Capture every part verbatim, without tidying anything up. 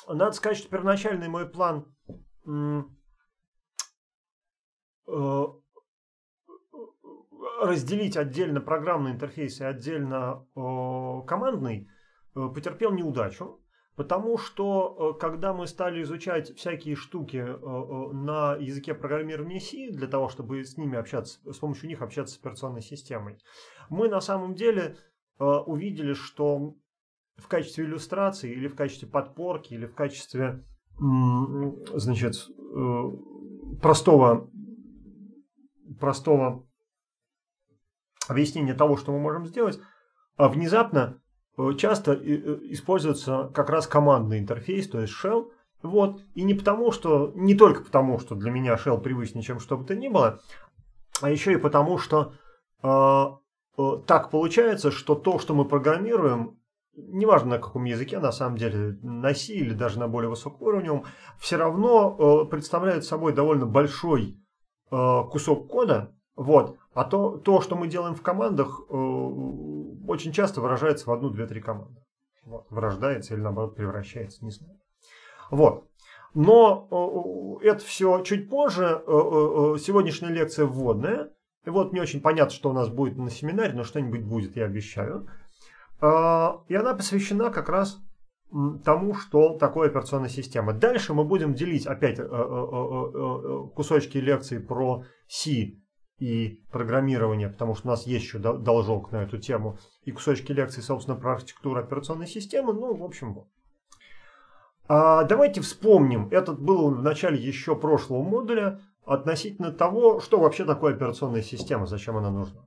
Надо сказать, что первоначальный мой план разделить отдельно программный интерфейс и отдельно командный потерпел неудачу. Потому что, когда мы стали изучать всякие штуки на языке программирования C, для того, чтобы с ними общаться, с помощью них общаться с операционной системой, мы на самом деле увидели, что в качестве иллюстрации, или в качестве подпорки, или в качестве, значит, простого, простого объяснения того, что мы можем сделать, внезапно часто используется как раз командный интерфейс, то есть shell. Вот. И не потому, что, не только потому, что для меня shell привычнее, чем что бы то ни было, а еще и потому, что э, э, так получается, что то, что мы программируем, неважно на каком языке, на самом деле, на C или даже на более высокоуровневом, все равно э, представляет собой довольно большой э, кусок кода. Вот. А то, то, что мы делаем в командах, э, очень часто выражается в одну, две, три команды. Вот. Вырождается или наоборот превращается, не знаю. Вот. Но э, это все чуть позже. Э, э, сегодняшняя лекция вводная. И вот не очень понятно, что у нас будет на семинаре, но что-нибудь будет, я обещаю. Э, и она посвящена как раз тому, что такое операционная система. Дальше мы будем делить опять э, э, э, кусочки лекций про C и программирование, потому что у нас есть еще должок на эту тему, и кусочки лекций, собственно, про архитектуру операционной системы. Ну, в общем, вот. А давайте вспомним, это было в начале еще прошлого модуля, относительно того, что вообще такое операционная система, зачем она нужна.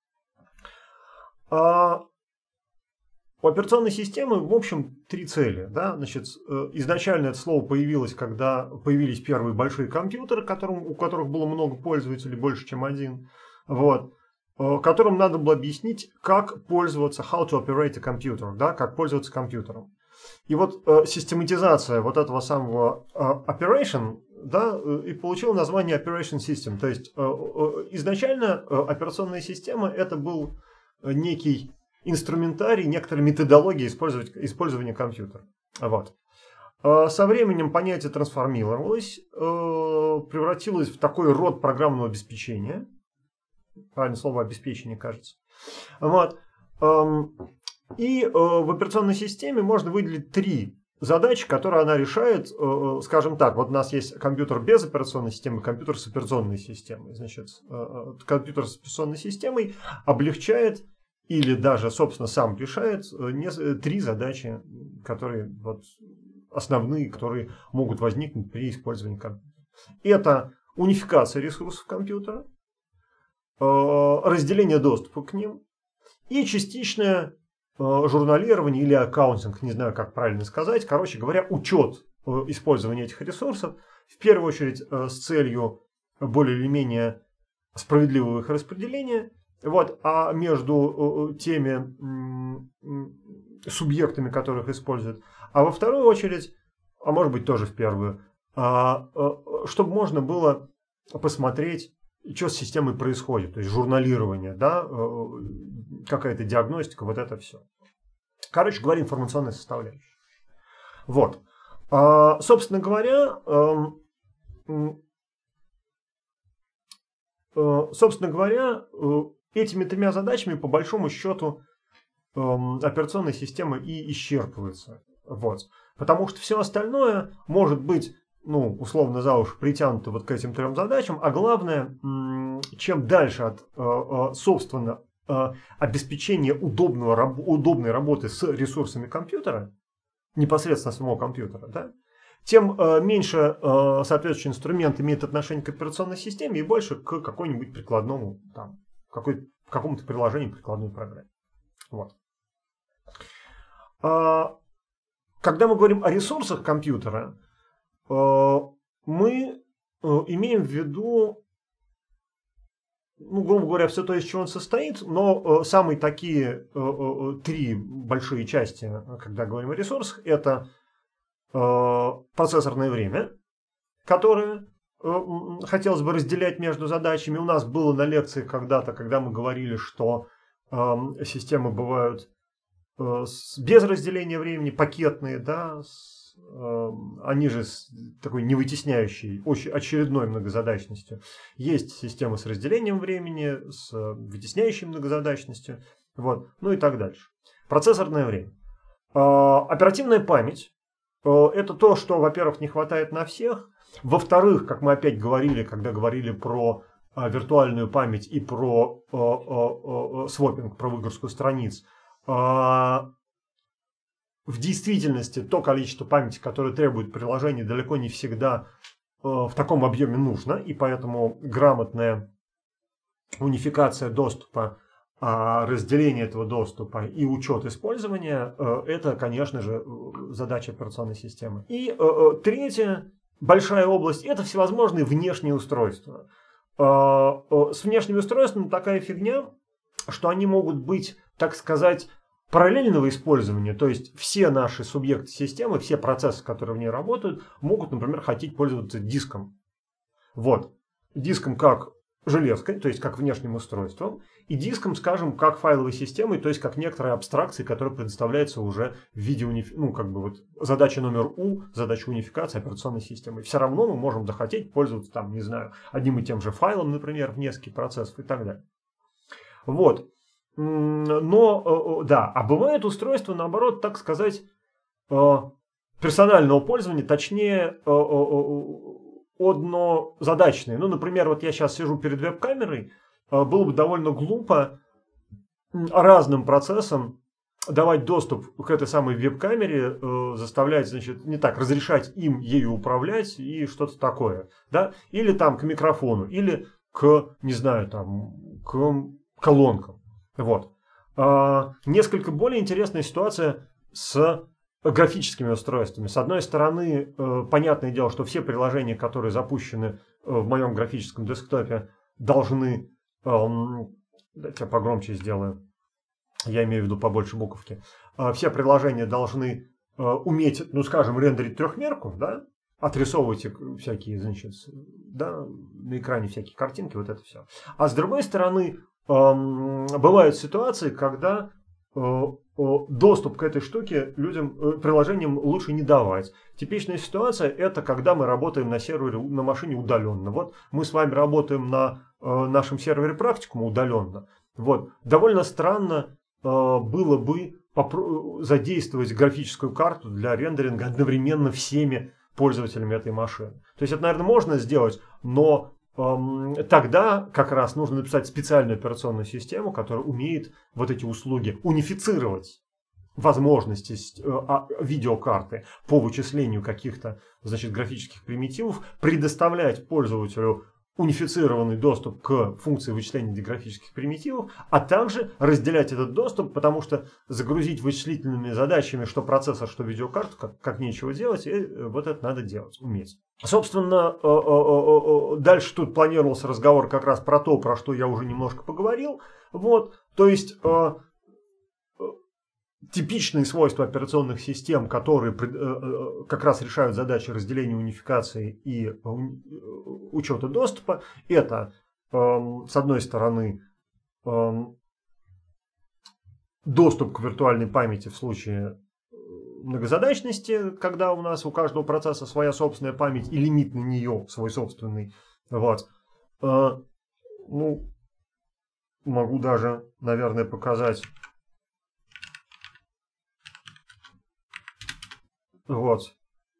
А у операционной системы, в общем, три цели. Да? Значит, изначально это слово появилось, когда появились первые большие компьютеры, которым, у которых было много пользователей, больше, чем один, вот, которым надо было объяснить, как пользоваться, how to operate a computer, да? Как пользоваться компьютером. И вот э, систематизация вот этого самого э, operation, да, и получила название operation system. То есть э, э, изначально э, операционная система это был некий инструментарий, некоторые методологии использования компьютера. Вот. Со временем понятие трансформировалось, превратилось в такой род программного обеспечения. Правильное слово обеспечение, кажется. Вот. И в операционной системе можно выделить три задачи, которые она решает. Скажем так, вот у нас есть компьютер без операционной системы, компьютер с операционной системой. Значит, компьютер с операционной системой облегчает или даже, собственно, сам решает три задачи, которые вот, основные, которые могут возникнуть при использовании компьютера. Это унификация ресурсов компьютера, разделение доступа к ним и частичное журналирование или аккаунтинг, не знаю, как правильно сказать. Короче говоря, учет использования этих ресурсов, в первую очередь с целью более или менее справедливого их распределения. Вот, а между теми субъектами, которых используют, а во вторую очередь, а может быть тоже в первую, чтобы можно было посмотреть, что с системой происходит, то есть журналирование, да, какая-то диагностика, вот это все. Короче говоря, информационная составляющая. Вот. Собственно говоря, собственно говоря, этими тремя задачами, по большому счету, эм, операционная система и исчерпывается. Вот. Потому что все остальное может быть, ну, условно за уши притянуто вот к этим трем задачам. А главное, м, чем дальше от, э, э, собственно, э, обеспечения удобного, раб, удобной работы с ресурсами компьютера, непосредственно самого компьютера, да, тем э, меньше э, соответствующий инструмент имеет отношение к операционной системе и больше к какой-нибудь прикладному, там, какой, к какому-то приложению, прикладной программе. Вот. А, когда мы говорим о ресурсах компьютера, э, мы э, имеем в виду, ну, грубо говоря, все то, из чего он состоит, но э, самые такие э, э, три большие части, когда говорим о ресурсах, это э, процессорное время, которое хотелось бы разделять между задачами. У нас было на лекции когда-то, когда мы говорили, что э, системы бывают э, с, без разделения времени, пакетные, да, с, они же с такой невытесняющей, очень очередной многозадачностью. Есть системы с разделением времени, с вытесняющей многозадачностью, вот, ну и так дальше. Процессорное время. Оперативная память – это то, что, во-первых, не хватает на всех. Во-вторых, как мы опять говорили, когда говорили про виртуальную память и про свопинг, про выгрузку страниц, в действительности то количество памяти, которое требует приложение, далеко не всегда э, в таком объеме нужно. И поэтому грамотная унификация доступа, э, разделение этого доступа и учет использования э, – это, конечно же, задача операционной системы. И э, третья большая область – это всевозможные внешние устройства. Э, э, с внешними устройствами такая фигня, что они могут быть, так сказать, параллельного использования, то есть все наши субъекты системы, все процессы, которые в ней работают, могут, например, хотеть пользоваться диском. Вот. Диском как железкой, то есть как внешним устройством, и диском, скажем, как файловой системой, то есть как некоторые абстракции, которые предоставляются уже в виде унифи... ну, как бы вот задача номер У, задача унификации операционной системы. Все равно мы можем захотеть пользоваться, там, не знаю, одним и тем же файлом, например, в нескольких процессов и так далее. Вот. Но, да, а бывают устройства, наоборот, так сказать, персонального пользования, точнее, однозадачные. Ну, например, вот я сейчас сижу перед веб-камерой, было бы довольно глупо разным процессам давать доступ к этой самой веб-камере, заставлять, значит, не так, разрешать им ею управлять и что-то такое, да, или там к микрофону, или к, не знаю, там, к колонкам. Вот. А, несколько более интересная ситуация с графическими устройствами. С одной стороны, э, понятное дело, что все приложения, которые запущены э, в моем графическом десктопе, должны... Э, дайте я погромче сделаю. Я имею в виду побольше буковки. Э, все приложения должны э, уметь, ну скажем, рендерить трехмерку, да? Отрисовывать всякие, значит, да, на экране всякие картинки, вот это все. А с другой стороны, бывают ситуации, когда доступ к этой штуке людям, приложениям лучше не давать. Типичная ситуация – это когда мы работаем на сервере, на машине удаленно. Вот мы с вами работаем на нашем сервере практикума удаленно. Вот. Довольно странно было бы задействовать графическую карту для рендеринга одновременно всеми пользователями этой машины. То есть это, наверное, можно сделать, но тогда как раз нужно написать специальную операционную систему, которая умеет вот эти услуги унифицировать, возможности видеокарты по вычислению каких-то, значит, графических примитивов, предоставлять пользователю унифицированный доступ к функции вычисления графических примитивов, а также разделять этот доступ, потому что загрузить вычислительными задачами, что процессор, что видеокарту, как, как нечего делать, и вот это надо делать, уметь. Собственно, дальше тут планировался разговор как раз про то, про что я уже немножко поговорил. Вот, то есть типичные свойства операционных систем, которые как раз решают задачи разделения, унификации и учета доступа, это, с одной стороны, доступ к виртуальной памяти в случае многозадачности, когда у нас у каждого процесса своя собственная память и лимит на нее свой собственный. Вот. Ну, могу даже, наверное, показать. Вот.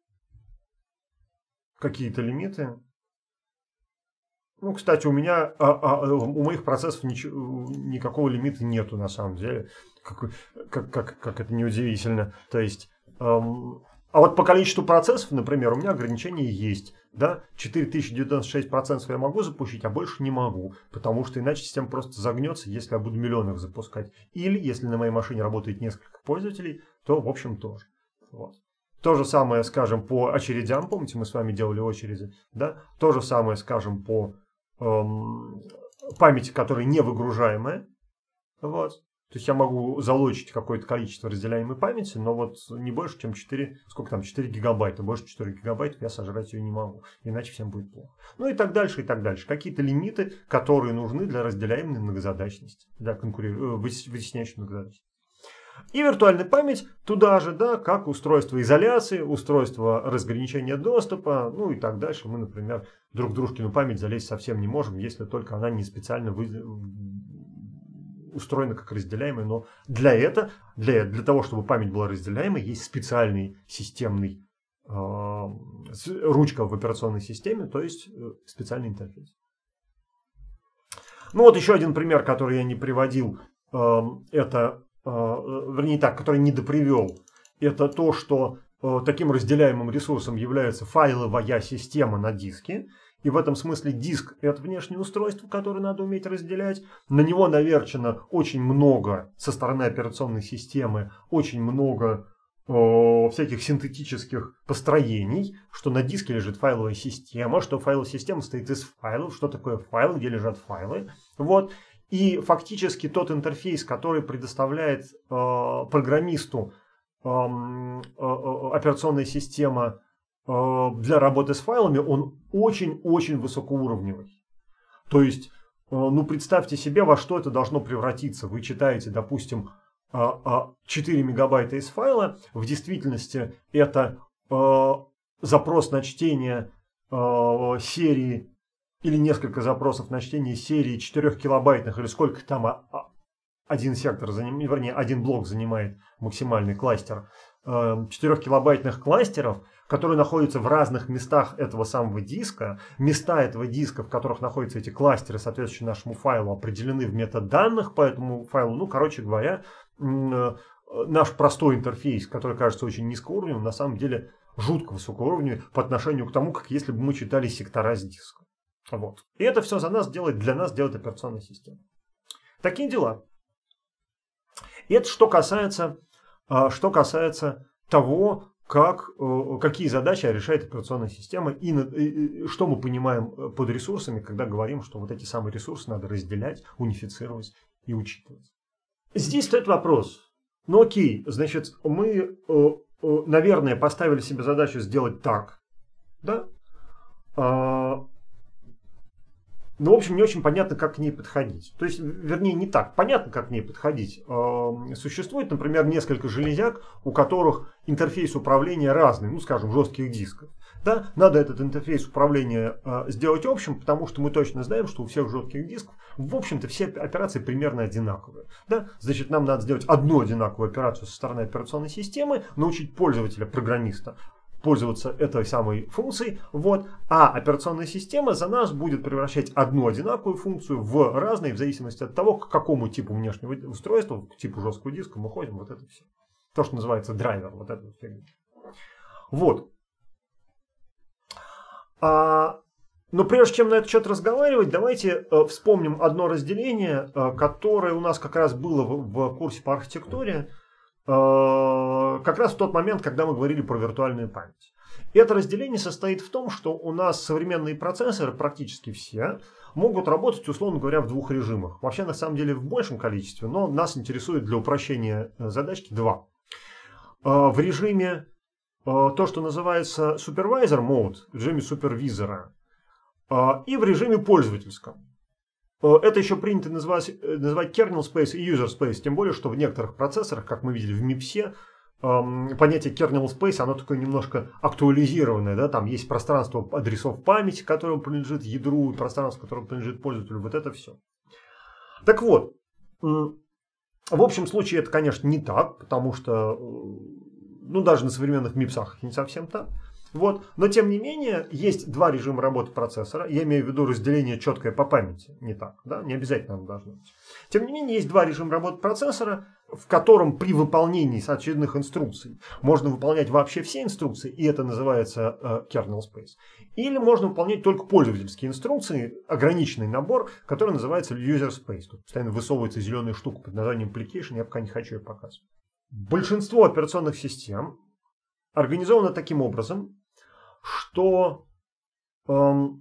Какие-то лимиты. Ну, кстати, у меня, а, а, у моих процессов ничего, никакого лимита нету на самом деле. Как, как, как, как это неудивительно. То есть, эм, а вот по количеству процессов, например, у меня ограничения есть. Да? четыре тысячи девяносто шесть процентов я могу запустить, а больше не могу. Потому что иначе система просто загнется, если я буду миллион их запускать. Или, если на моей машине работает несколько пользователей, то, в общем, тоже. Вот. То же самое, скажем, по очередям. Помните, мы с вами делали очереди. Да? То же самое, скажем, по эм, памяти, которая не выгружаемая. Вот. То есть я могу залочить какое-то количество разделяемой памяти, но вот не больше, чем четыре, сколько там, четыре гигабайта. Больше четырех гигабайтов я сожрать ее не могу. Иначе всем будет плохо. Ну и так дальше, и так дальше. Какие-то лимиты, которые нужны для разделяемой многозадачности. Для конкури... вытесняющей многозадачности. И виртуальная память туда же, да, как устройство изоляции, устройство разграничения доступа, ну и так дальше. Мы, например, друг в дружкину память залезть совсем не можем, если только она не специально вы... устроена как разделяемая. Но для этого, для, для того, чтобы память была разделяемой, есть специальный системный э, ручка в операционной системе, то есть э, специальный интерфейс. Ну вот еще один пример, который я не приводил, э, это вернее так, который не допривел, это то, что э, таким разделяемым ресурсом является файловая система на диске. И в этом смысле диск – это внешнее устройство, которое надо уметь разделять. На него наверчено очень много со стороны операционной системы, очень много э, всяких синтетических построений, что на диске лежит файловая система, что файловая система состоит из файлов, что такое файлы, где лежат файлы. Вот. И фактически тот интерфейс, который предоставляет э, программисту э, э, операционная система э, для работы с файлами, он очень-очень высокоуровневый. То есть, э, ну представьте себе, во что это должно превратиться. Вы читаете, допустим, э, э, четыре мегабайта из файла. В действительности это э, запрос на чтение э, серии или несколько запросов на чтение серии четырехкилобайтных, или сколько там один сектор, вернее, один блок занимает максимальный кластер, четырехкилобайтных кластеров, которые находятся в разных местах этого самого диска. Места этого диска, в которых находятся эти кластеры, соответствующие нашему файлу, определены в метаданных по этому файлу. Ну, короче говоря, наш простой интерфейс, который кажется очень низкоуровневым, на самом деле жутко высокоуровневый по отношению к тому, как если бы мы читали сектора с диска. Вот. И это все за нас делает, для нас делает операционная система. Такие дела. И это что касается, что касается того, как, какие задачи решает операционная система и, и что мы понимаем под ресурсами, когда говорим, что вот эти самые ресурсы надо разделять, унифицировать и учитывать. Здесь стоит вопрос. Ну окей, значит, мы, наверное, поставили себе задачу сделать так, да? Ну, в общем, не очень понятно, как к ней подходить. То есть, вернее, не так. Понятно, как к ней подходить. Существует, например, несколько железяк, у которых интерфейс управления разный, ну, скажем, жестких дисков. Да? Надо этот интерфейс управления сделать общим, потому что мы точно знаем, что у всех жестких дисков, в общем-то, все операции примерно одинаковые. Да? Значит, нам надо сделать одну одинаковую операцию со стороны операционной системы, научить пользователя, программиста, пользоваться этой самой функцией, вот, а операционная система за нас будет превращать одну одинаковую функцию в разные, в зависимости от того, к какому типу внешнего устройства, к типу жесткого диска мы ходим, вот это все. То, что называется драйвер, вот это вот. Вот. А, но прежде чем на этот счет разговаривать, давайте э, вспомним одно разделение, э, которое у нас как раз было в, в курсе по архитектуре, как раз в тот момент, когда мы говорили про виртуальную память. И это разделение состоит в том, что у нас современные процессоры, практически все, могут работать, условно говоря, в двух режимах. Вообще, на самом деле, в большем количестве, но нас интересует для упрощения задачки два. В режиме то, что называется supervisor mode, в режиме супервизора, и в режиме пользовательском. Это еще принято называть, называть kernel space и user space, тем более, что в некоторых процессорах, как мы видели в мипсе, понятие kernel space, оно такое немножко актуализированное. Да? Там есть пространство адресов памяти, которое принадлежит ядру, пространство, которое принадлежит пользователю. Вот это все. Так вот, в общем случае это, конечно, не так, потому что, ну, даже на современных мипсах не совсем так. Вот. Но тем не менее, есть два режима работы процессора. Я имею в виду разделение четкое по памяти. Не так, да? Не обязательно оно должно быть. Тем не менее, есть два режима работы процессора, в котором при выполнении очередных инструкций можно выполнять вообще все инструкции, и это называется э, kernel space. Или можно выполнять только пользовательские инструкции, ограниченный набор, который называется user space. Тут постоянно высовывается зеленая штука под названием application, я пока не хочу ее показывать. Большинство операционных систем организовано таким образом, что эм,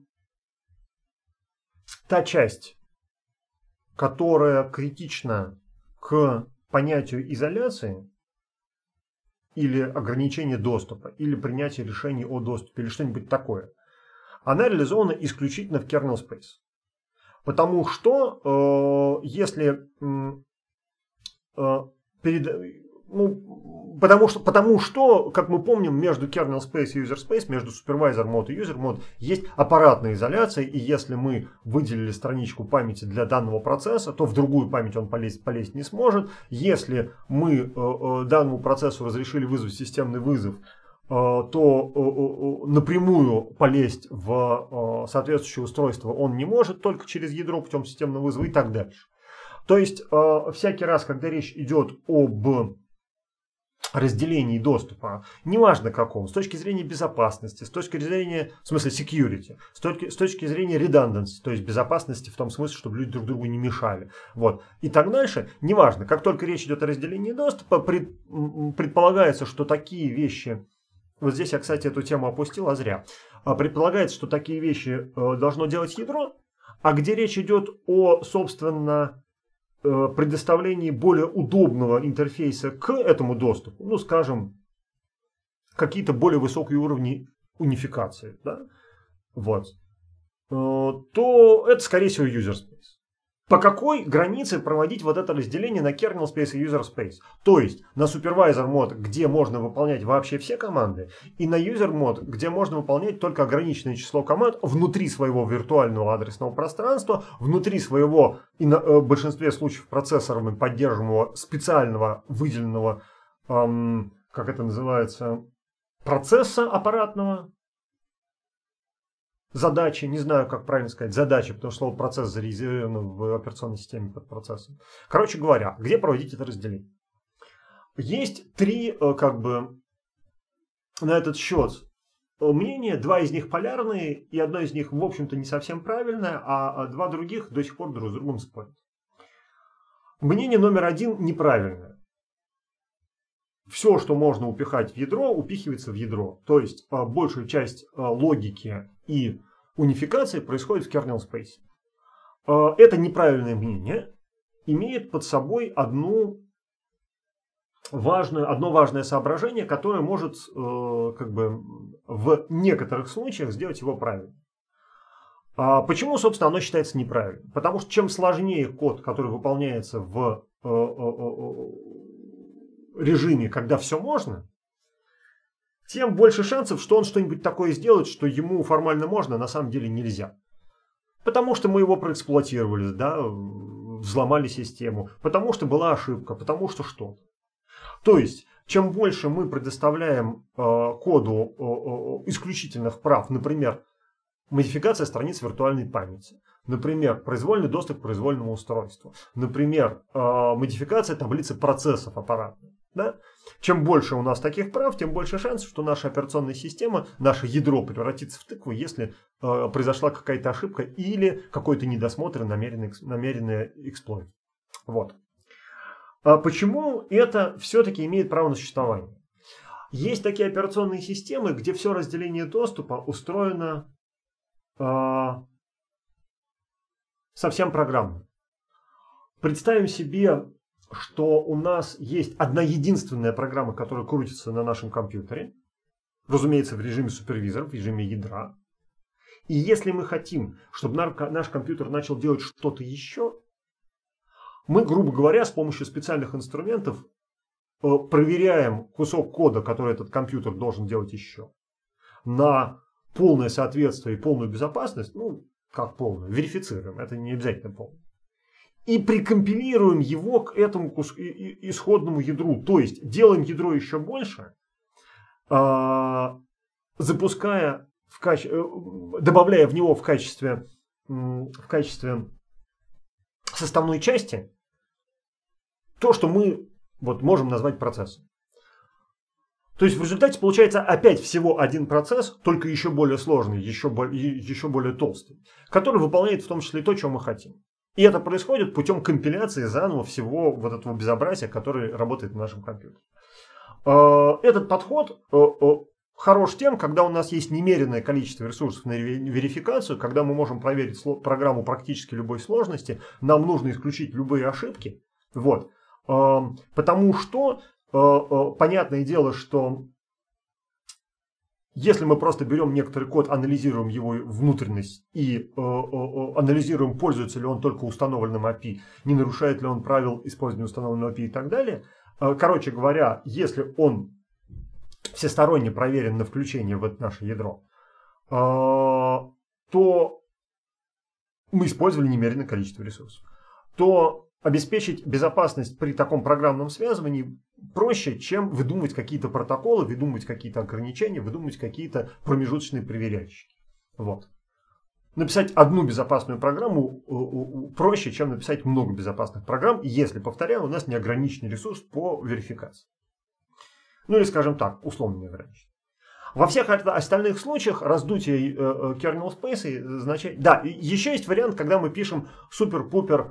та часть, которая критична к понятию изоляции или ограничения доступа, или принятия решений о доступе, или что-нибудь такое, она реализована исключительно в kernel space. Потому что э, если э, перед, ну, потому, что, потому что, как мы помним, между kernel space и user space, между supervisor mode и user mode есть аппаратная изоляция. И если мы выделили страничку памяти для данного процесса, то в другую память он полезть, полезть не сможет. Если мы э, э, данному процессу разрешили вызвать системный вызов, то напрямую полезть в соответствующее устройство он не может, только через ядро путем системного вызова и так дальше. То есть всякий раз, когда речь идет об разделении доступа, неважно каком, с точки зрения безопасности, с точки зрения, в смысле security, с точки, с точки зрения redundancy, то есть безопасности в том смысле, чтобы люди друг другу не мешали. Вот. И так дальше, неважно, как только речь идет о разделении доступа, пред, предполагается, что такие вещи... Вот здесь я, кстати, эту тему опустил, а зря. Предполагается, что такие вещи должно делать ядро, а где речь идет о, собственно, предоставлении более удобного интерфейса к этому доступу, ну, скажем, какие-то более высокие уровни унификации, да, вот, то это, скорее всего, user space. По какой границе проводить вот это разделение на kernel space и user space? То есть на supervisor мод, где можно выполнять вообще все команды, и на user мод, где можно выполнять только ограниченное число команд внутри своего виртуального адресного пространства, внутри своего, и на, в большинстве случаев процессорами поддерживаемого специального выделенного, эм, как это называется, процесса аппаратного. Задачи, не знаю, как правильно сказать, задачи, потому что слово процесс зарезервировано в операционной системе под процессом. Короче говоря, где проводить это разделение? Есть три, как бы, на этот счет мнения, два из них полярные, и одно из них, в общем-то, не совсем правильное, а два других до сих пор друг с другом спорят. Мнение номер один неправильное. Все, что можно упихать в ядро, упихивается в ядро. То есть большая часть логики и унификации происходит в kernel space. Это неправильное мнение имеет под собой одну важную, одно важное соображение, которое может как бы, в некоторых случаях сделать его правильным. Почему, собственно, оно считается неправильным? Потому что чем сложнее код, который выполняется в режиме, когда все можно, тем больше шансов, что он что-нибудь такое сделает, что ему формально можно, а на самом деле нельзя. Потому что мы его проэксплуатировали, да, взломали систему, потому что была ошибка, потому что что-то. То есть, чем больше мы предоставляем э, коду э, исключительных прав, например, модификация страниц виртуальной памяти, например, произвольный доступ к произвольному устройству, например, э, модификация таблицы процессов аппаратных. Да? Чем больше у нас таких прав, тем больше шансов, что наша операционная система, наше ядро превратится в тыкву, если э, произошла какая-то ошибка или какой-то недосмотр и намеренный, намеренный эксплойт. Вот. А почему это все-таки имеет право на существование? Есть такие операционные системы, где все разделение доступа устроено э, совсем программно. Представим себе, что у нас есть одна единственная программа, которая крутится на нашем компьютере. Разумеется, в режиме супервизора, в режиме ядра. И если мы хотим, чтобы наш компьютер начал делать что-то еще, мы, грубо говоря, с помощью специальных инструментов проверяем кусок кода, который этот компьютер должен делать еще, на полное соответствие и полную безопасность. Ну, как полную? Верифицируем. Это не обязательно полное. И прикомпилируем его к этому исходному ядру. То есть делаем ядро еще больше, запуская, в каче... добавляя в него в качестве, в качестве составной части то, что мы вот, можем назвать процессом. То есть в результате получается опять всего один процесс, только еще более сложный, еще, еще более толстый, который выполняет в том числе то, что мы хотим. И это происходит путем компиляции заново всего вот этого безобразия, которое работает в нашем компьютере. Этот подход хорош тем, когда у нас есть немеренное количество ресурсов на верификацию, когда мы можем проверить программу практически любой сложности, нам нужно исключить любые ошибки. Вот. Потому что, понятное дело, что если мы просто берем некоторый код, анализируем его внутренность и э, э, анализируем, пользуется ли он только установленным эй пи ай, не нарушает ли он правил использования установленного эй пи ай и так далее, короче говоря, если он всесторонне проверен на включение в это наше ядро, то мы использовали немеренное количество ресурсов, то обеспечить безопасность при таком программном связывании проще, чем выдумывать какие-то протоколы, выдумывать какие-то ограничения, выдумывать какие-то промежуточные проверяющие. Вот. Написать одну безопасную программу проще, чем написать много безопасных программ, если, повторяю, у нас неограниченный ресурс по верификации. Ну или, скажем так, условно неограниченный. Во всех остальных случаях раздутие kernel space означает... Да, еще есть вариант, когда мы пишем супер-пупер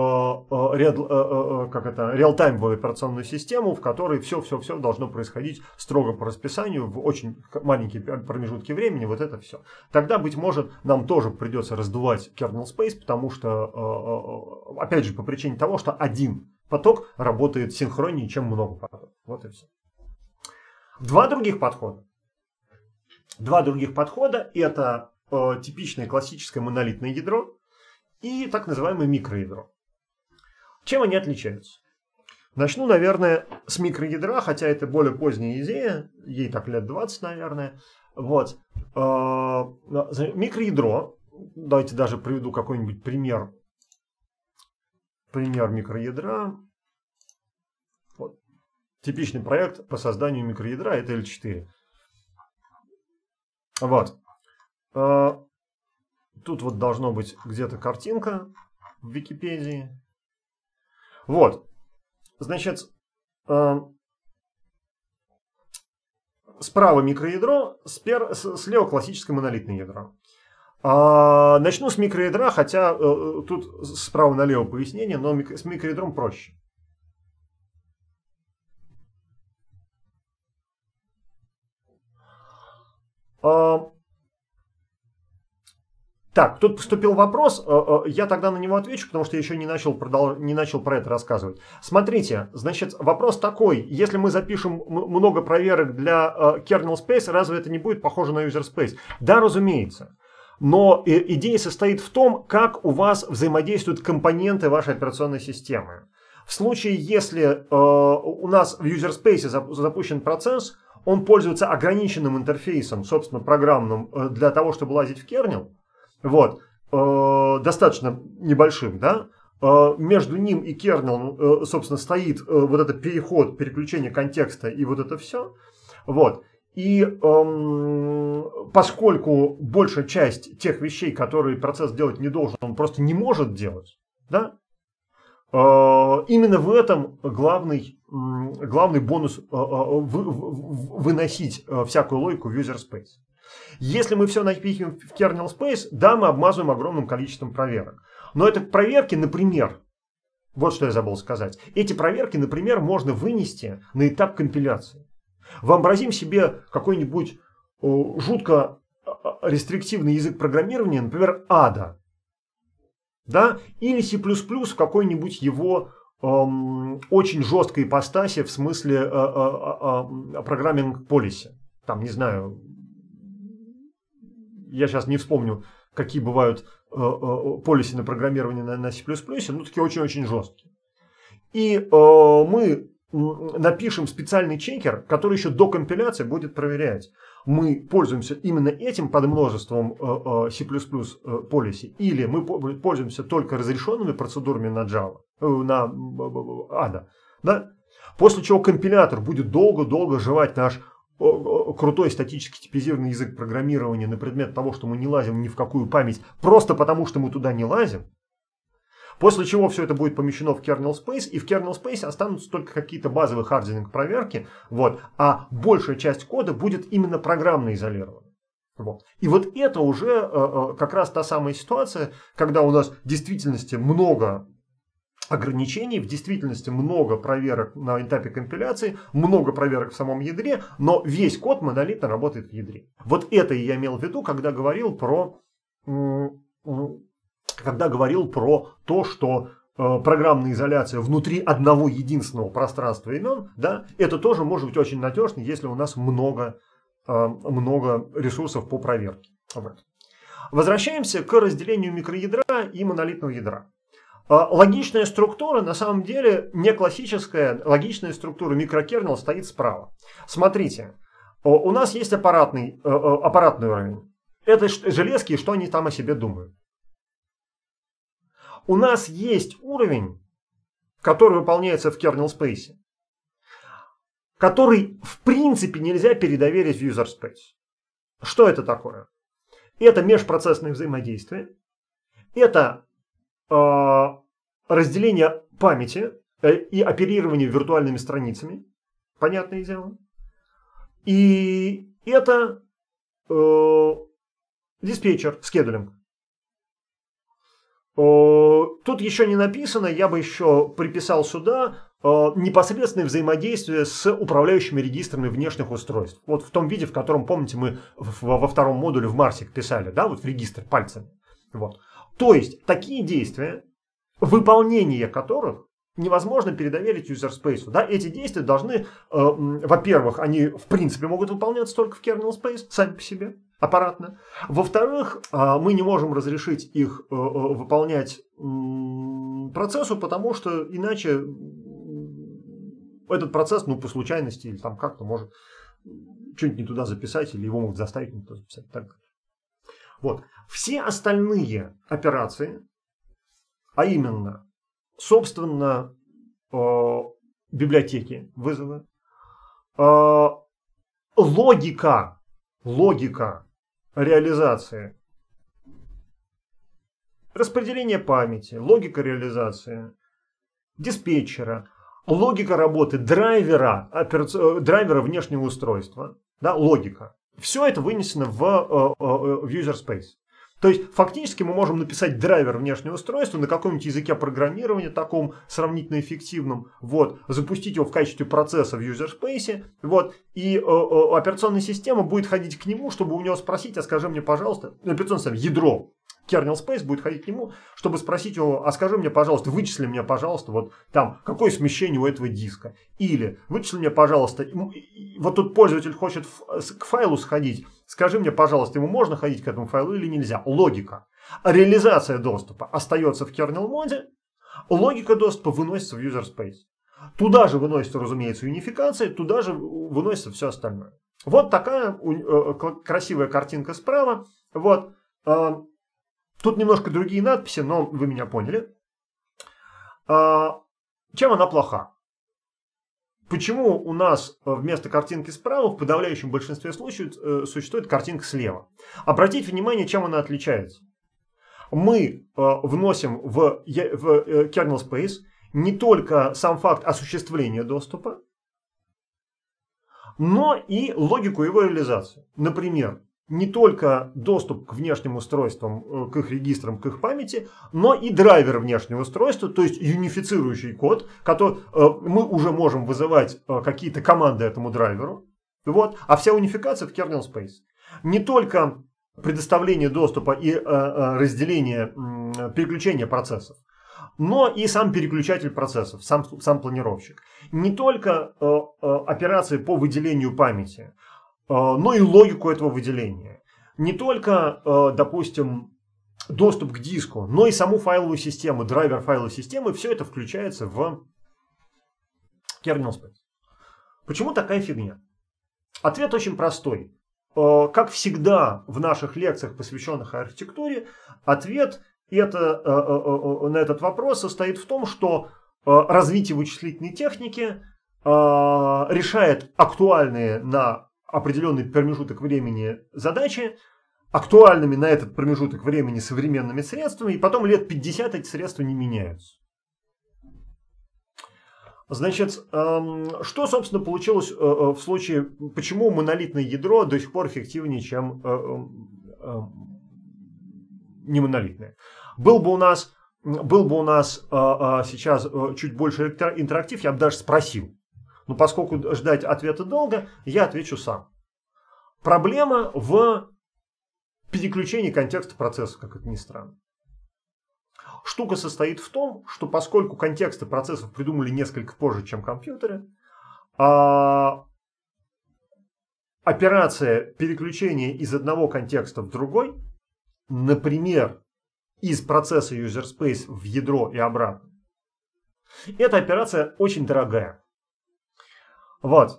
как это, реал-таймовую операционную систему, в которой все-все-все должно происходить строго по расписанию в очень маленькие промежутки времени, вот это все. Тогда, быть может, нам тоже придется раздувать kernel space, потому что, опять же, по причине того, что один поток работает синхроннее, чем много потоков. Вот и все. Два других подхода. Два других подхода – это э, типичное классическое монолитное ядро и так называемое микроядро. Чем они отличаются? Начну, наверное, с микроядра, хотя это более поздняя идея, ей так лет двадцать, наверное. Вот. Э, микроядро, давайте даже приведу какой-нибудь пример. Пример микроядра. Вот. Типичный проект по созданию микроядра – это эл четыре. Вот. Тут вот должно быть где-то картинка в Википедии. Вот. Значит, справа микроядро, слева классическое монолитное ядро. Начну с микроядра, хотя тут справа налево пояснение, но с микроядром проще. Так, тут поступил вопрос, я тогда на него отвечу, потому что я еще не начал, продолж... не начал про это рассказывать. Смотрите, значит, вопрос такой, если мы запишем много проверок для kernel space, разве это не будет похоже на user space? Да, разумеется. Но идея состоит в том, как у вас взаимодействуют компоненты вашей операционной системы. В случае, если у нас в user space запущен процесс, он пользуется ограниченным интерфейсом, собственно, программным, для того, чтобы лазить в kernel. Вот, э, достаточно небольшим, да, э, между ним и kernel, э, собственно, стоит э, вот этот переход, переключение контекста и вот это все, вот, и э, поскольку большая часть тех вещей, которые процесс делать не должен, он просто не может делать, да, э, именно в этом главный, э, главный бонус э, э, вы, вы, выносить э, всякую логику в user space. Если мы все напихиваем в kernel space, да, мы обмазываем огромным количеством проверок. Но это проверки, например, вот что я забыл сказать. Эти проверки, например, можно вынести на этап компиляции. Вообразим себе какой-нибудь о, жутко рестриктивный язык программирования, например, ада. Да? Или C++ в какой-нибудь его эм, очень жесткой ипостаси в смысле э, э, э, программинг policy. Там, не знаю... Я сейчас не вспомню, какие бывают э, э, полиси на программирование на, на C++, но такие очень-очень жесткие. И э, мы напишем специальный чекер, который еще до компиляции будет проверять. Мы пользуемся именно этим под множеством э, э, C++ полиси, или мы пользуемся только разрешенными процедурами на Java, э, на э, ада. Да? После чего компилятор будет долго-долго жевать наш крутой статически типизированный язык программирования на предмет того, что мы не лазим ни в какую память, просто потому что мы туда не лазим. После чего все это будет помещено в kernel space, и в kernel space останутся только какие-то базовые хардинг проверки, вот, а большая часть кода будет именно программно изолирована. Вот. И вот это уже э, э, как раз та самая ситуация, когда у нас в действительности много ограничений, в действительности много проверок на этапе компиляции, много проверок в самом ядре, но весь код монолитно работает в ядре. Вот это я имел в виду, когда говорил про, когда говорил про то, что программная изоляция внутри одного единственного пространства имен, да, это тоже может быть очень надежно, если у нас много, много ресурсов по проверке. Вот. Возвращаемся к разделению микроядра и монолитного ядра. Логичная структура, на самом деле, не классическая. Логичная структура микрокернел стоит справа. Смотрите, у нас есть аппаратный, аппаратный уровень. Это железки, что они там о себе думают. У нас есть уровень, который выполняется в kernel space, который в принципе нельзя передоверить в user space. Что это такое? Это межпроцессное взаимодействие. Это э, разделение памяти э, и оперирование виртуальными страницами. Понятное дело. И это э, диспетчер, скедулинг. Тут еще не написано, я бы еще приписал сюда непосредственное взаимодействие с управляющими регистрами внешних устройств. Вот в том виде, в котором, помните, мы во втором модуле в Марсик писали, да, вот в регистр пальцами. Вот. То есть, такие действия, выполнение которых невозможно передоверить user space. Да? Эти действия должны, э, во-первых, они в принципе могут выполняться только в kernel space, сами по себе, аппаратно. Во-вторых, э, мы не можем разрешить их э, выполнять э, процессу, потому что иначе этот процесс, ну, по случайности или там как-то может что-нибудь не туда записать, или его могут заставить не туда записать. Так. Вот. Все остальные операции, а именно, собственно, э, библиотеки вызова, э, логика, логика реализации, распределение памяти, логика реализации диспетчера, логика работы драйвера, операци... драйвера внешнего устройства, да, логика. Все это вынесено в, в user space. То есть, фактически мы можем написать драйвер внешнего устройства на каком-нибудь языке программирования, таком сравнительно эффективном, вот, запустить его в качестве процесса в user space, вот, и э, э, операционная система будет ходить к нему, чтобы у него спросить, а скажи мне, пожалуйста, операционная система, ядро, kernel space будет ходить к нему, чтобы спросить его, а скажи мне, пожалуйста, вычисли мне, пожалуйста, вот там, какое смещение у этого диска. Или вычисли мне, пожалуйста, вот тут пользователь хочет к файлу сходить, скажи мне, пожалуйста, ему можно ходить к этому файлу или нельзя. Логика. Реализация доступа остается в kernel моде, логика доступа выносится в user space. Туда же выносится, разумеется, унификация, туда же выносится все остальное. Вот такая красивая картинка справа. Вот. Тут немножко другие надписи, но вы меня поняли. Чем она плоха? Почему у нас вместо картинки справа в подавляющем большинстве случаев существует картинка слева? Обратите внимание, чем она отличается. Мы вносим в, в kernel space не только сам факт осуществления доступа, но и логику его реализации. Например, не только доступ к внешним устройствам, к их регистрам, к их памяти, но и драйвер внешнего устройства, то есть юнифицирующий код, который мы уже можем вызывать какие-то команды этому драйверу. Вот, а вся унификация в kernel space. Не только предоставление доступа и разделение, переключение процессов, но и сам переключатель процессов, сам, сам планировщик. Не только операции по выделению памяти, но и логику этого выделения. Не только, допустим, доступ к диску, но и саму файловую систему, драйвер файловой системы, все это включается в kernel space. Почему такая фигня? Ответ очень простой. Как всегда в наших лекциях, посвященных архитектуре, ответ это, на этот вопрос состоит в том, что развитие вычислительной техники решает актуальные на определенный промежуток времени задачи, актуальными на этот промежуток времени современными средствами, и потом лет пятьдесят эти средства не меняются. Значит, что, собственно, получилось в случае, почему монолитное ядро до сих пор эффективнее, чем немонолитное? Был бы у нас, был бы у нас сейчас чуть больше интерактив, я бы даже спросил. Но поскольку ждать ответа долго, я отвечу сам. Проблема в переключении контекста процесса, как это ни странно. Штука состоит в том, что поскольку контексты процессов придумали несколько позже, чем компьютеры, а операция переключения из одного контекста в другой, например, из процесса UserSpace в ядро и обратно. Эта операция очень дорогая. Вот.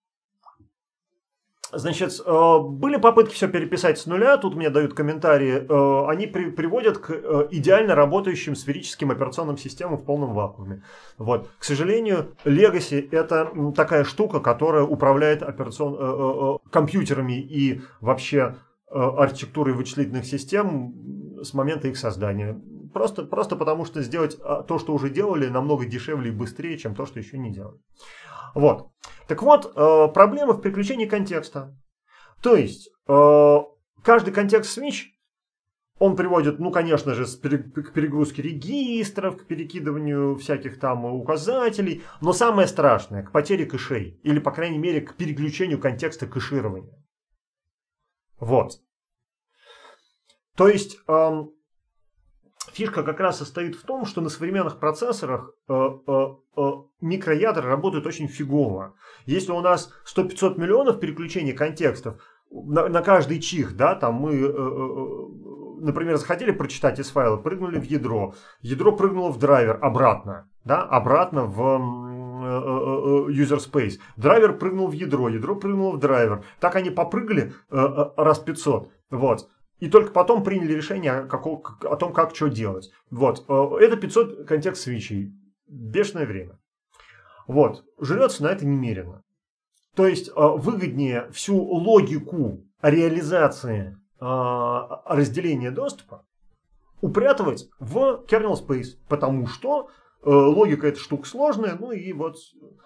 Значит, были попытки все переписать с нуля, тут мне дают комментарии, они при, приводят к идеально работающим сферическим операционным системам в полном вакууме. Вот. К сожалению, Legacy это такая штука, которая управляет операцион... компьютерами и вообще архитектурой вычислительных систем с момента их создания. Просто, просто потому, что сделать то, что уже делали, намного дешевле и быстрее, чем то, что еще не делали. Вот. Так вот, э, проблема в переключении контекста. То есть, э, каждый контекст-свитч, он приводит, ну, конечно же, к перегрузке регистров, к перекидыванию всяких там указателей, но самое страшное, к потере кэшей, или, по крайней мере, к переключению контекста кэширования. Вот. То есть, э, фишка как раз состоит в том, что на современных процессорах э, э, э, микроядра работают очень фигово. Если у нас сто-пятьсот миллионов переключений контекстов на, на каждый чих, да, там мы, э, э, например, захотели прочитать из файла, прыгнули в ядро, ядро прыгнуло в драйвер обратно, да, обратно в э, э, user space, драйвер прыгнул в ядро, ядро прыгнуло в драйвер, так они попрыгали э, э, раз пятьсот, вот. И только потом приняли решение о, какого, о том, как что делать. Вот. Это пятьсот контекст-свитчей. Бешеное время. Вот. Жрется на это немерено. То есть выгоднее всю логику реализации разделения доступа упрятывать в kernel space. Потому что логика эта штука сложная. Ну и вот...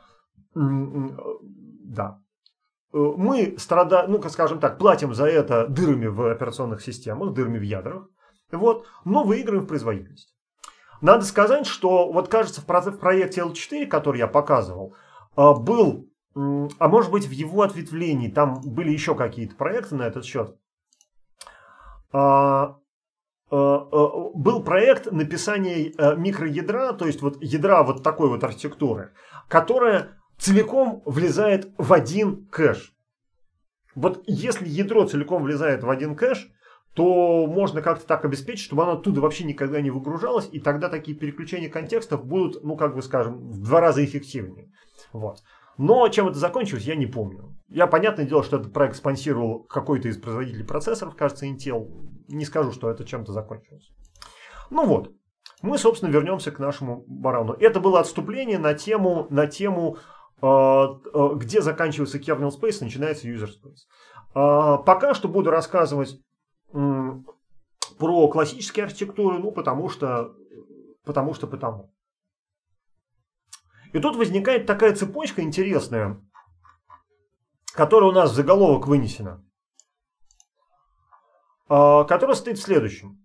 Да. Мы страдаем, ну, скажем так, платим за это дырами в операционных системах, дырами в ядрах, вот, но выигрываем в производительности. Надо сказать, что, вот кажется, в проекте эл четыре, который я показывал, был, а может быть в его ответвлении, там были еще какие-то проекты на этот счет, был проект написания микроядра, то есть вот ядра вот такой вот архитектуры, которая целиком влезает в один кэш. Вот если ядро целиком влезает в один кэш, то можно как-то так обеспечить, чтобы оно оттуда вообще никогда не выгружалось, и тогда такие переключения контекстов будут, ну как бы скажем, в два раза эффективнее. Вот. Но чем это закончилось, я не помню. Я, понятное дело, что этот проект спонсировал какой-то из производителей процессоров, кажется, Intel. Не скажу, что это чем-то закончилось. Ну вот. Мы, собственно, вернемся к нашему барану. Это было отступление на тему, на тему где заканчивается kernel space, начинается user space. Пока что буду рассказывать про классические архитектуры, ну потому что, потому что потому. И тут возникает такая цепочка интересная, которая у нас в заголовок вынесена, которая стоит в следующем.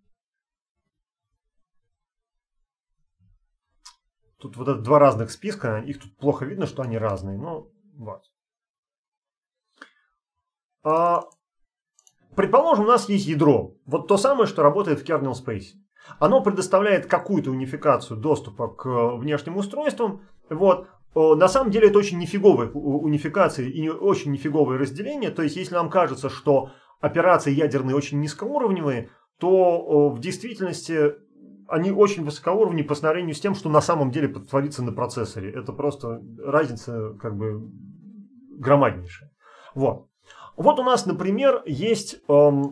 Тут вот это два разных списка, их тут плохо видно, что они разные, но вот. А, предположим, у нас есть ядро, вот то самое, что работает в kernel space. Оно предоставляет какую-то унификацию доступа к внешним устройствам. Вот. На самом деле это очень нифиговая унификация и очень нифиговое разделение. То есть, если нам кажется, что операции ядерные очень низкоуровневые, то в действительности они очень высокоуровневые по сравнению с тем, что на самом деле творится на процессоре. Это просто разница как бы громаднейшая. Вот. Вот у нас, например, есть эм,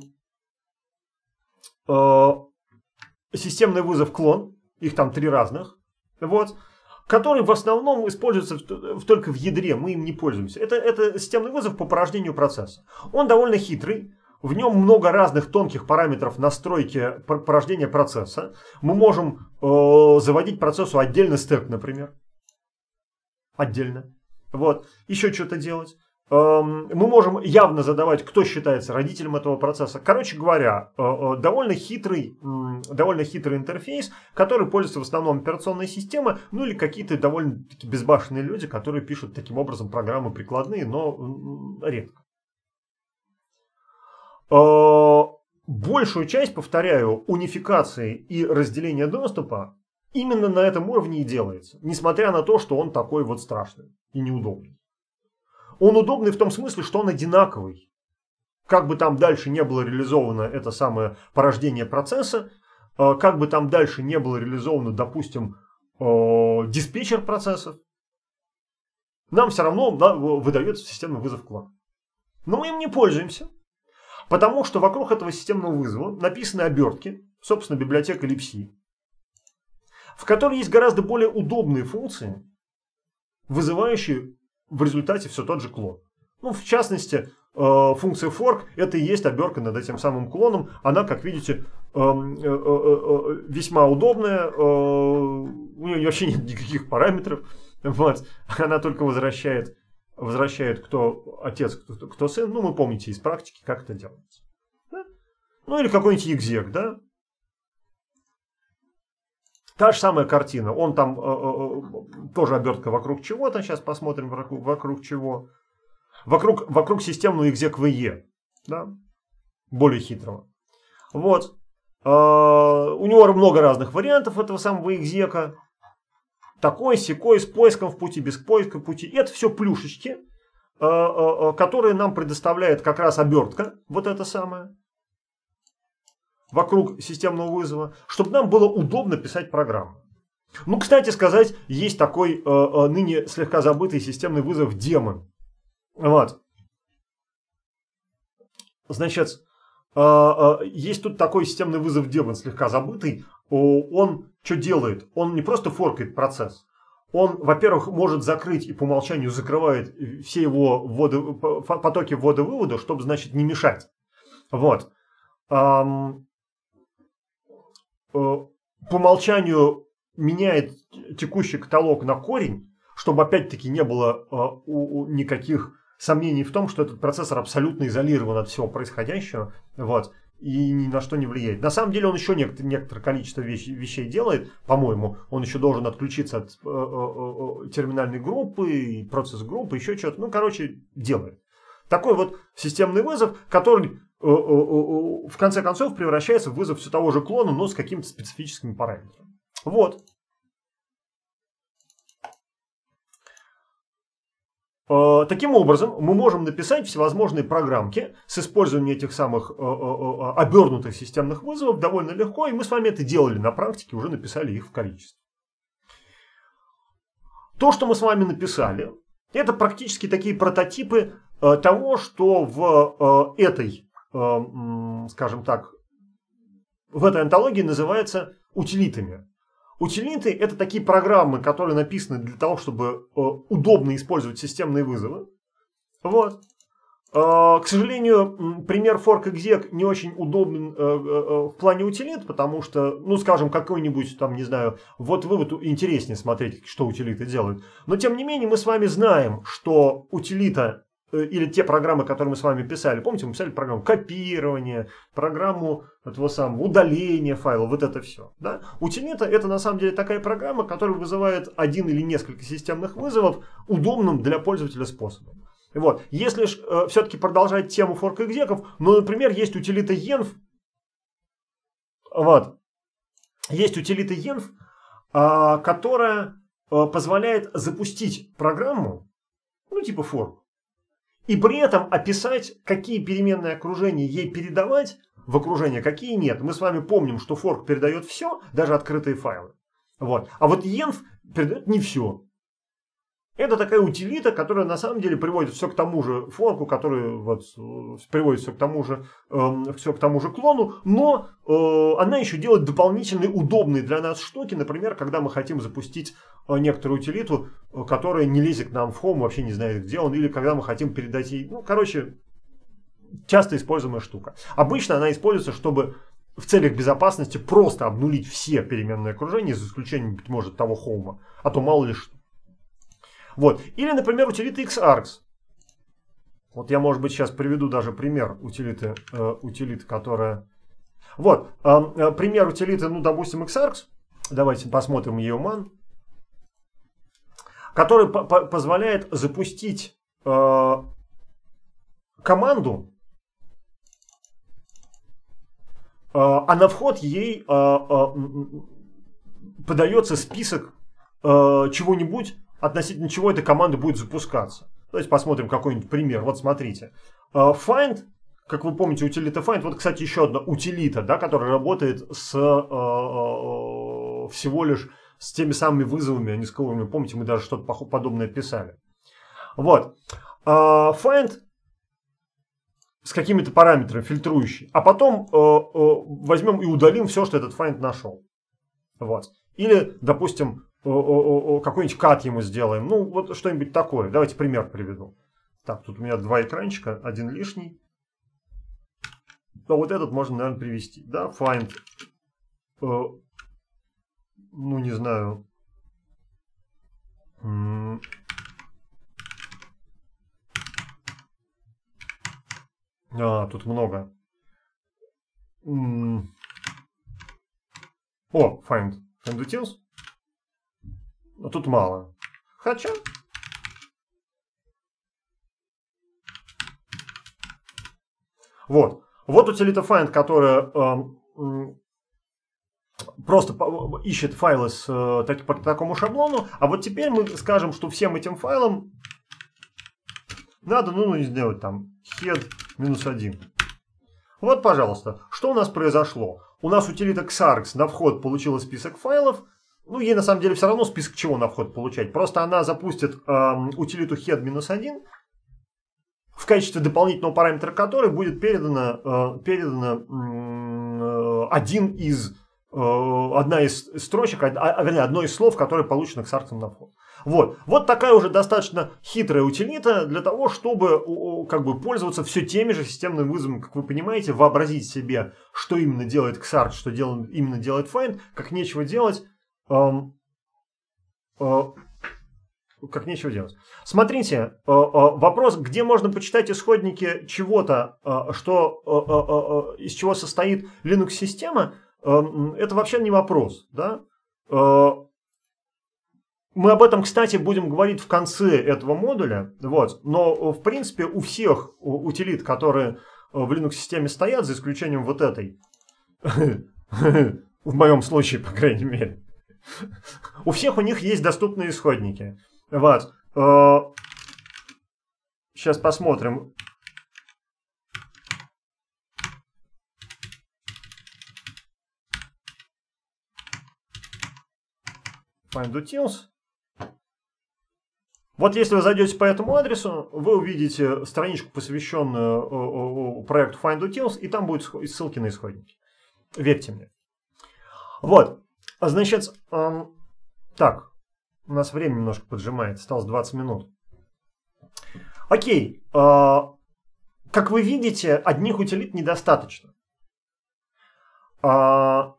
э, системный вызов клон. Их там три разных. Вот. Который в основном используется только в ядре. Мы им не пользуемся. Это, это системный вызов по порождению процесса. Он довольно хитрый. В нем много разных тонких параметров настройки порождения процесса. Мы можем э, заводить процессу отдельно стек, например. Отдельно. Вот. Еще что-то делать. Эм, мы можем явно задавать, кто считается родителем этого процесса. Короче говоря, э, э, довольно хитрый, э, довольно хитрый интерфейс, который пользуется в основном операционной системой, ну или какие-то довольно-таки безбашенные люди, которые пишут таким образом программы прикладные, но э, редко. Большую часть, повторяю, унификации и разделения доступа именно на этом уровне и делается. Несмотря на то, что он такой вот страшный и неудобный. Он удобный в том смысле, что он одинаковый. Как бы там дальше не было реализовано это самое порождение процесса, как бы там дальше не было реализовано, допустим, диспетчер процессов, нам все равно, да, выдается системный вызов клон. Но мы им не пользуемся, потому что вокруг этого системного вызова написаны обертки, собственно, библиотека libc, в которой есть гораздо более удобные функции, вызывающие в результате все тот же клон. Ну, в частности, функция fork — это и есть обертка над этим самым клоном. Она, как видите, весьма удобная. У нее вообще нет никаких параметров. Вот. Она только возвращает, возвращает кто отец, кто, кто сын. Ну, вы помните из практики, как это делается. Да? Ну, или какой-нибудь exec, да? Та же самая картина. Он там э, э, тоже обертка вокруг чего-то. Сейчас посмотрим вокруг, вокруг чего. Вокруг, вокруг системного exec ve, да? Более хитрого. Вот. Э, у него много разных вариантов этого самого exec. Такой, сякой, с поиском в пути, без поиска в пути. Это все плюшечки, э, э, которые нам предоставляет как раз обертка, вот это самое, вокруг системного вызова, чтобы нам было удобно писать программу. Ну, кстати сказать, есть такой э, э, ныне слегка забытый системный вызов демон. Вот. Значит, э, э, есть тут такой системный вызов демон, слегка забытый. Он что делает? Он не просто форкает процесс. Он, во-первых, может закрыть и по умолчанию закрывает все его вводы, потоки ввода-вывода, чтобы, значит, не мешать. Вот. Эм, э, по умолчанию меняет текущий каталог на корень, чтобы опять-таки не было э, у, у никаких сомнений в том, что этот процессор абсолютно изолирован от всего происходящего. Вот. И ни на что не влияет. На самом деле он еще некоторое, некоторое количество вещ, вещей делает, по-моему. Он еще должен отключиться от э, э, э, терминальной группы, процесс-группы, еще что-то. Ну, короче, делает. Такой вот системный вызов, который э, э, э, в конце концов превращается в вызов все того же клона, но с какими-то специфическими параметрами. Вот. Таким образом, мы можем написать всевозможные программки с использованием этих самых э, э, обернутых системных вызовов довольно легко, и мы с вами это делали на практике, уже написали их в количестве. То, что мы с вами написали, это практически такие прототипы э, того, что в э, этой, э, скажем так, в этой антологии называется утилитами. Утилиты — это такие программы, которые написаны для того, чтобы э, удобно использовать системные вызовы. Вот. Э, к сожалению, пример fork.exec не очень удобен э, э, в плане утилит, потому что, ну, скажем, какой-нибудь, там, не знаю, вот вывод интереснее смотреть, что утилиты делают. Но, тем не менее, мы с вами знаем, что утилита или те программы, которые мы с вами писали. Помните, мы писали программу копирования, программу этого самого удаления файлов, вот это все. Да? Утилита — это на самом деле такая программа, которая вызывает один или несколько системных вызовов удобным для пользователя способом. Вот. Если ж, э, все-таки продолжать тему fork-экзеков, ну, например, есть утилита env. Вот. Есть утилита env, э, которая э, позволяет запустить программу, ну, типа fork, и при этом описать, какие переменные окружения ей передавать в окружение, какие нет. Мы с вами помним, что fork передает все, даже открытые файлы. Вот. А вот env передает не все. Это такая утилита, которая на самом деле приводит все к тому же форку, который вот, приводит все к тому же, э, все к тому же клону, но э, она еще делает дополнительные удобные для нас штуки, например, когда мы хотим запустить э, некоторую утилиту, э, которая не лезет к нам в home, вообще не знает, где он, или когда мы хотим передать ей, ну, короче, часто используемая штука. Обычно она используется, чтобы в целях безопасности просто обнулить все переменные окружения, за исключением, быть может, того home, а то мало ли что. Вот. Или, например, утилита xargs. Вот я, может быть, сейчас приведу даже пример утилиты, э, утилиты которая... Вот, э, пример утилиты, ну, допустим, xargs. Давайте посмотрим ее ман. Который по -по позволяет запустить э, команду, э, а на вход ей э, э, подается список э, чего-нибудь, относительно чего эта команда будет запускаться. Давайте посмотрим какой-нибудь пример. Вот смотрите. Find как вы помните, утилита find, вот, кстати, еще одна утилита, да, которая работает с э, э, всего лишь с теми самыми вызовами, не с кого, помните, мы даже что-то подобное писали. Вот. Uh, find с какими-то параметрами фильтрующий, а потом uh, uh, возьмем и удалим все, что этот find нашел. Вот. Или, допустим, uh, uh, uh, какой-нибудь cut ему сделаем. Ну, вот что-нибудь такое. Давайте пример приведу. Так, тут у меня два экранчика, один лишний. А вот этот можно, наверное, привести. Да, find, uh, ну, не знаю. А, тут много. О, find. Find details. Но тут мало. Хотя. Вот. Вот утилита find, которая э, просто ищет файлы с, э, так, по такому шаблону. А вот теперь мы скажем, что всем этим файлам надо, ну, сделать там head минус один. Вот, пожалуйста, что у нас произошло? У нас утилита xargs на вход получила список файлов. Ну, ей на самом деле все равно список чего на вход получать. Просто она запустит э, утилиту head минус один, в качестве дополнительного параметра которой будет передано, э, передано э, один из, э, одна из строчек, а, а, вернее, одно из слов, которое получено xargs на вход. Вот. Вот такая уже достаточно хитрая утилита для того, чтобы как бы пользоваться все теми же системными вызовами, как вы понимаете, вообразить себе, что именно делает xargs, что делает, именно делает find, как нечего делать. Эм, э, как нечего делать. Смотрите, э, э, вопрос, где можно почитать исходники чего-то, э, что, э, э, э, из чего состоит Linux-система, э, это вообще не вопрос. Да? Э, Мы об этом, кстати, будем говорить в конце этого модуля. Вот. Но, в принципе, у всех утилит, которые в Linux-системе стоят, за исключением вот этой, в моем случае, по крайней мере, у всех у них есть доступные исходники. Вот. Сейчас посмотрим. Find utils. Вот если вы зайдете по этому адресу, вы увидите страничку, посвященную проекту Find utils, и там будут ссылки на исходники. Верьте мне. Вот. Значит, эм, так. У нас время немножко поджимает. Осталось двадцать минут. Окей. Э, как вы видите, одних утилит недостаточно. Э,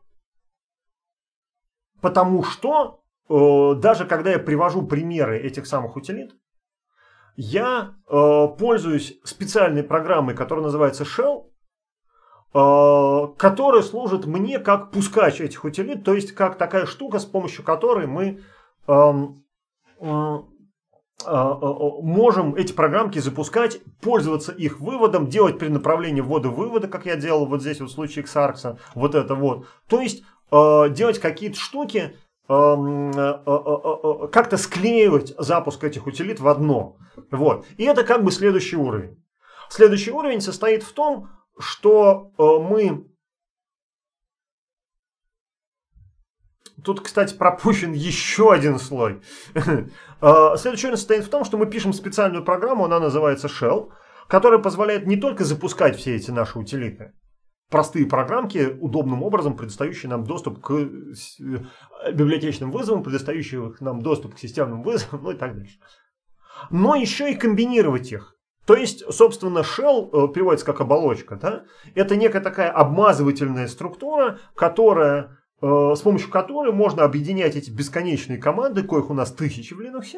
потому что даже когда я привожу примеры этих самых утилит, я э, пользуюсь специальной программой, которая называется Shell, э, которая служит мне как пускач этих утилит, то есть как такая штука, с помощью которой мы э, э, э, можем эти программки запускать, пользоваться их выводом, делать перенаправление ввода-вывода, как я делал вот здесь вот в случае xargs, вот это вот. То есть э, делать какие-то штуки, как-то склеивать запуск этих утилит в одно. Вот. И это как бы следующий уровень. Следующий уровень состоит в том, что мы... Тут, кстати, пропущен еще один слой. Следующий уровень состоит в том, что мы пишем специальную программу, она называется Shell, которая позволяет не только запускать все эти наши утилиты, простые программки, удобным образом предоставляющие нам доступ к библиотечным вызовам, предоставляющие нам доступ к системным вызовам, ну и так дальше. Но еще и комбинировать их. То есть, собственно, shell переводится как оболочка. Да? Это некая такая обмазывательная структура, которая, с помощью которой можно объединять эти бесконечные команды, коих у нас тысячи в Linux,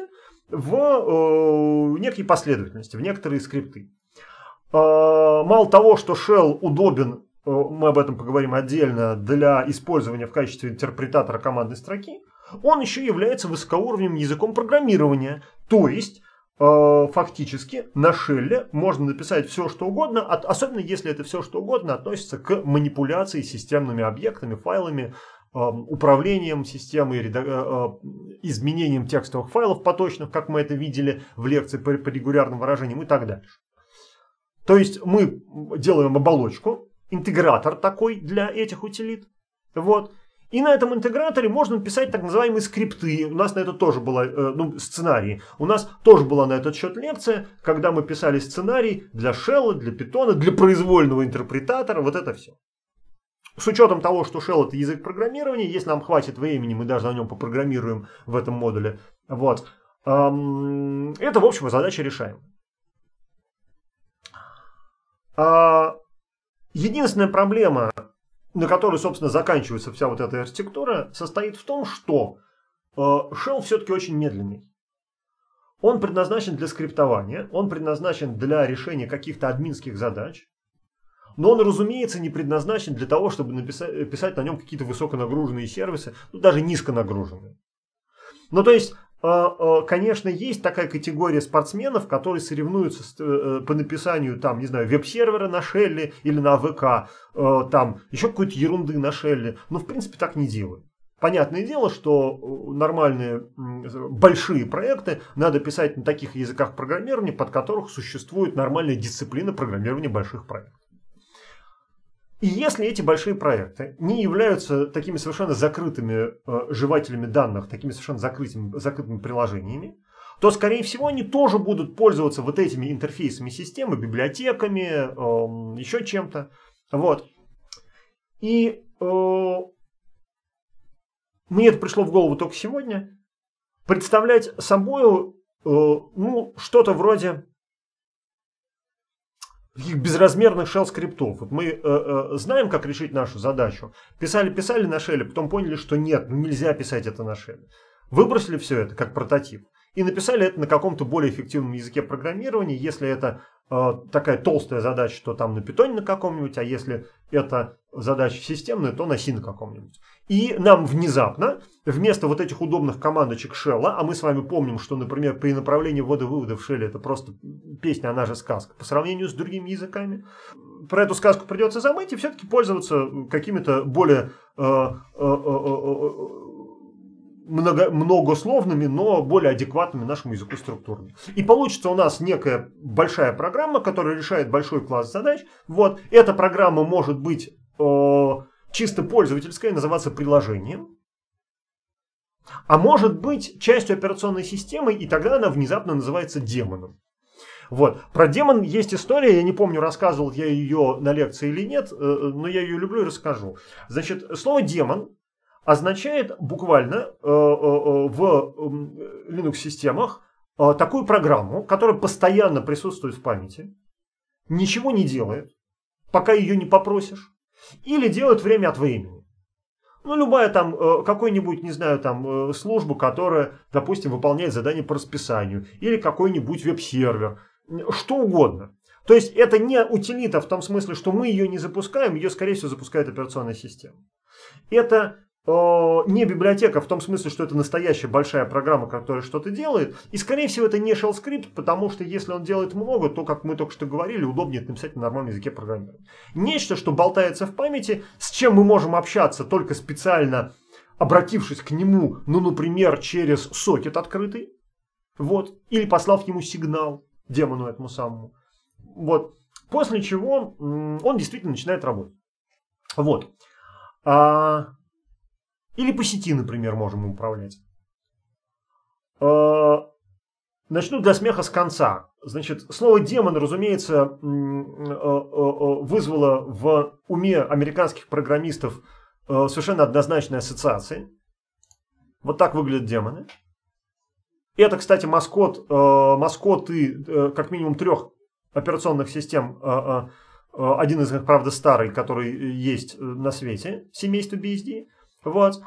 в некие последовательности, в некоторые скрипты. Мало того, что shell удобен, мы об этом поговорим отдельно, для использования в качестве интерпретатора командной строки, он еще является высокоуровневым языком программирования. То есть, фактически, на shell можно написать все, что угодно, особенно если это все, что угодно относится к манипуляции системными объектами, файлами, управлением системой, изменением текстовых файлов поточных, как мы это видели в лекции по регулярным выражениям и так дальше. То есть мы делаем оболочку, интегратор такой для этих утилит. Вот. И на этом интеграторе можно писать так называемые скрипты. У нас на это тоже была, ну, сценарий. У нас тоже была на этот счет лекция, когда мы писали сценарий для Shell, для Python, для произвольного интерпретатора. Вот это все. С учетом того, что Shell это язык программирования, если нам хватит времени, мы даже на нем попрограммируем в этом модуле. Вот. Это, в общем, задача решаем. Единственная проблема, на которой, собственно, заканчивается вся вот эта архитектура, состоит в том, что Shell все-таки очень медленный. Он предназначен для скриптования, он предназначен для решения каких-то админских задач, но он, разумеется, не предназначен для того, чтобы написать, писать на нем какие-то высоконагруженные сервисы, ну, даже низконагруженные. Ну, то есть, конечно, есть такая категория спортсменов, которые соревнуются по написанию, там, не знаю, веб-сервера на Shell или на эй ви кей, там, еще какой-то ерунды на Shell. Но, в принципе, так не делают. Понятное дело, что нормальные большие проекты надо писать на таких языках программирования, под которых существует нормальная дисциплина программирования больших проектов. И если эти большие проекты не являются такими совершенно закрытыми э, жевателями данных, такими совершенно закрытыми, закрытыми приложениями, то, скорее всего, они тоже будут пользоваться вот этими интерфейсами системы, библиотеками, э, еще чем-то. Вот. И э, мне это пришло в голову только сегодня. Представлять собой э, ну, что-то вроде таких безразмерных shell-скриптов. Вот мы э, э, знаем, как решить нашу задачу. Писали-писали на Shell, потом поняли, что нет, нельзя писать это на Shell. Выбросили все это как прототип. И написали это на каком-то более эффективном языке программирования. Если это э, такая толстая задача, то там на Python на каком-нибудь. А если это задача системная, то на Си на каком-нибудь. И нам внезапно, вместо вот этих удобных командочек Shell, а мы с вами помним, что, например, при направлении ввода-вывода в Shell это просто песня, она же сказка, по сравнению с другими языками, про эту сказку придется забыть и все-таки пользоваться какими-то более э, э, э, много, многословными, но более адекватными нашему языку структурами. И получится у нас некая большая программа, которая решает большой класс задач. Вот. Эта программа может быть э, чисто пользовательская, называться приложением. А может быть частью операционной системы, и тогда она внезапно называется демоном. Вот. Про демон есть история, я не помню, рассказывал я ее на лекции или нет, но я ее люблю и расскажу. Значит, слово демон означает буквально в Linux-системах такую программу, которая постоянно присутствует в памяти, ничего не делает, пока ее не попросишь, или делает время от времени. Ну, любая там, какой-нибудь, не знаю, там, служба, которая, допустим, выполняет задание по расписанию, или какой-нибудь веб-сервер, что угодно. То есть, это не утилита в том смысле, что мы ее не запускаем, ее, скорее всего, запускает операционная система. Это э, не библиотека в том смысле, что это настоящая большая программа, которая что-то делает. И, скорее всего, это не shell скрипт, потому что если он делает много, то, как мы только что говорили, удобнее это написать на нормальном языке программирования. Нечто, что болтается в памяти, с чем мы можем общаться только специально обратившись к нему, ну, например, через сокет открытый, вот, или послав ему сигнал, демону этому самому. Вот. После чего он действительно начинает работать. Вот. А, или по сети, например, можем управлять. А, начну для смеха с конца. Значит, слово демон, разумеется, вызвало в уме американских программистов совершенно однозначные ассоциации. Вот так выглядят демоны. Это, кстати, маскот, маскоты как минимум трех операционных систем. Один из них, правда, старый, который есть на свете, семейство би эс ди. Вот.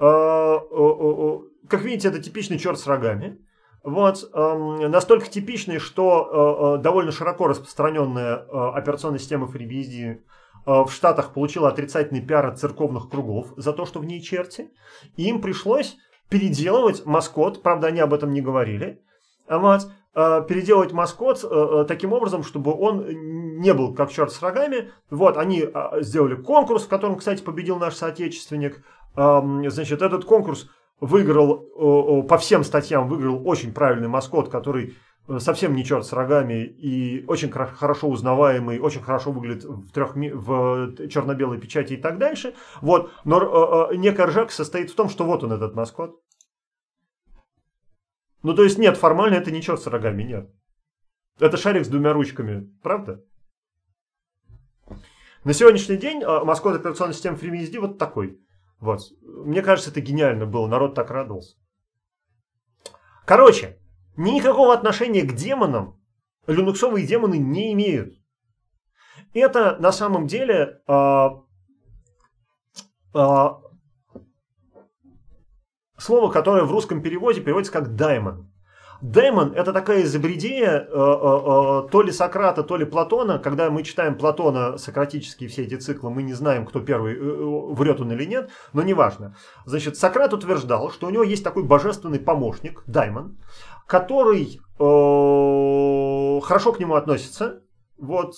Как видите, это типичный черт с рогами. Вот. Настолько типичный, что довольно широко распространенная операционная система FreeBSD в Штатах получила отрицательный пиар от церковных кругов за то, что в ней черти. И им пришлось переделывать маскот, правда, они об этом не говорили, вот, переделывать маскот таким образом, чтобы он не был как черт с рогами. Вот, они сделали конкурс, в котором, кстати, победил наш соотечественник. Значит, этот конкурс выиграл, по всем статьям выиграл очень правильный маскот, который совсем не черт с рогами и очень хорошо узнаваемый, очень хорошо выглядит в, трех, в черно-белой печати и так дальше. Вот. Но э, некая ржака состоит в том, что вот он, этот маскот. Ну, то есть, нет, формально это не черт с рогами, нет. Это шарик с двумя ручками, правда? На сегодняшний день э, маскот операционной системы FreeBSD вот такой. Вот. Мне кажется, это гениально было, народ так радовался. Короче. Никакого отношения к демонам линуксовые демоны не имеют. Это на самом деле э, э, слово, которое в русском переводе переводится как даймон. Даймон — это такая изобретение э, э, э, то ли Сократа, то ли Платона. Когда мы читаем Платона, сократические все эти циклы, мы не знаем, кто первый, э, врет он или нет, но неважно. Значит, Сократ утверждал, что у него есть такой божественный помощник, даймон, который э, хорошо к нему относится, вот,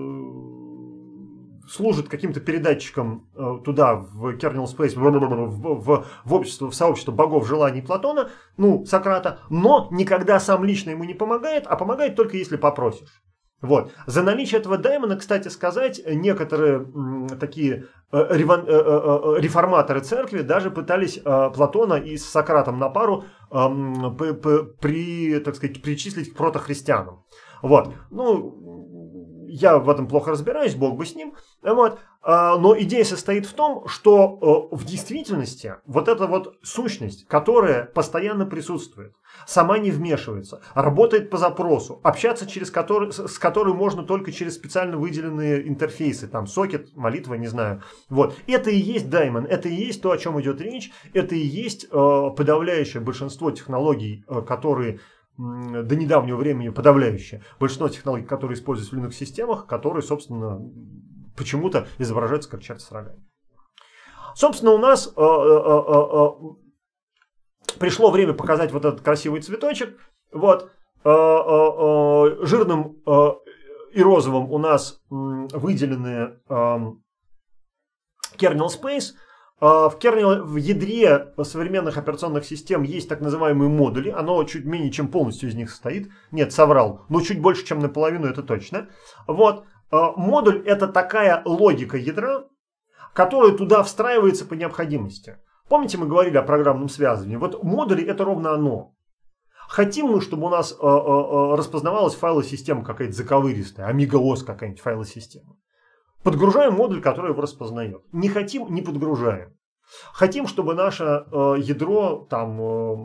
э, служит каким-то передатчиком э, туда, в kernel space, в, в, в, в, общество, в сообщество богов желаний Платона, ну, Сократа, но никогда сам лично ему не помогает, а помогает только если попросишь. Вот. За наличие этого даймона, кстати сказать, некоторые м, такие э, реван, э, э, реформаторы церкви даже пытались э, Платона и с Сократом на пару э, п, п, при, так сказать, причислить к протохристианам. Вот. Ну, я в этом плохо разбираюсь, бог бы с ним. Вот. Но идея состоит в том, что в действительности вот эта вот сущность, которая постоянно присутствует, сама не вмешивается, работает по запросу, общаться через который, с которой можно только через специально выделенные интерфейсы, там сокет, молитва, не знаю. Вот. Это и есть даймон, это и есть то, о чем идет речь, это и есть подавляющее большинство технологий, которые до недавнего времени подавляющее большинство технологий, которые используются в Linux-системах, которые, собственно, почему-то изображаются как черт с рогами. Собственно, у нас э, э, э, э, пришло время показать вот этот красивый цветочек. Вот. Э, э, э, жирным э, и розовым у нас э, выделены э, kernel space. В kernel, в ядре современных операционных систем есть так называемые модули. Оно чуть менее чем полностью из них состоит. Нет, соврал. Но чуть больше, чем наполовину, это точно. Вот. Модуль — это такая логика ядра, которая туда встраивается по необходимости. Помните, мы говорили о программном связывании? Вот модули — это ровно оно. Хотим мы, чтобы у нас э, э, распознавалась файлосистема какая-то заковыристая, Amiga-ос какая-нибудь файлосистема. Подгружаем модуль, который его распознает. Не хотим — не подгружаем. Хотим, чтобы наше э, ядро там,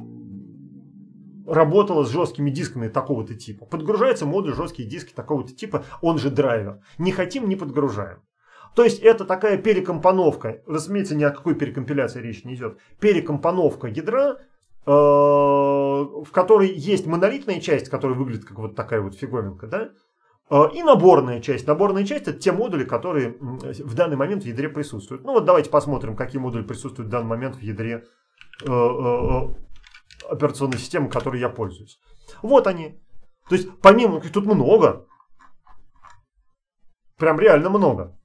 э, работало с жесткими дисками такого-то типа. Подгружается модуль жесткие диски такого-то типа, он же драйвер. Не хотим — не подгружаем. То есть это такая перекомпоновка. Разумеется, ни о какой перекомпиляции речь не идет. Перекомпоновка ядра, э, в которой есть монолитная часть, которая выглядит как вот такая вот фиговинка, да? И наборная часть. Наборная часть — это те модули, которые в данный момент в ядре присутствуют. Ну вот давайте посмотрим, какие модули присутствуют в данный момент в ядре э, э, операционной системы, которой я пользуюсь. Вот они. То есть помимо, тут много. Прям реально много.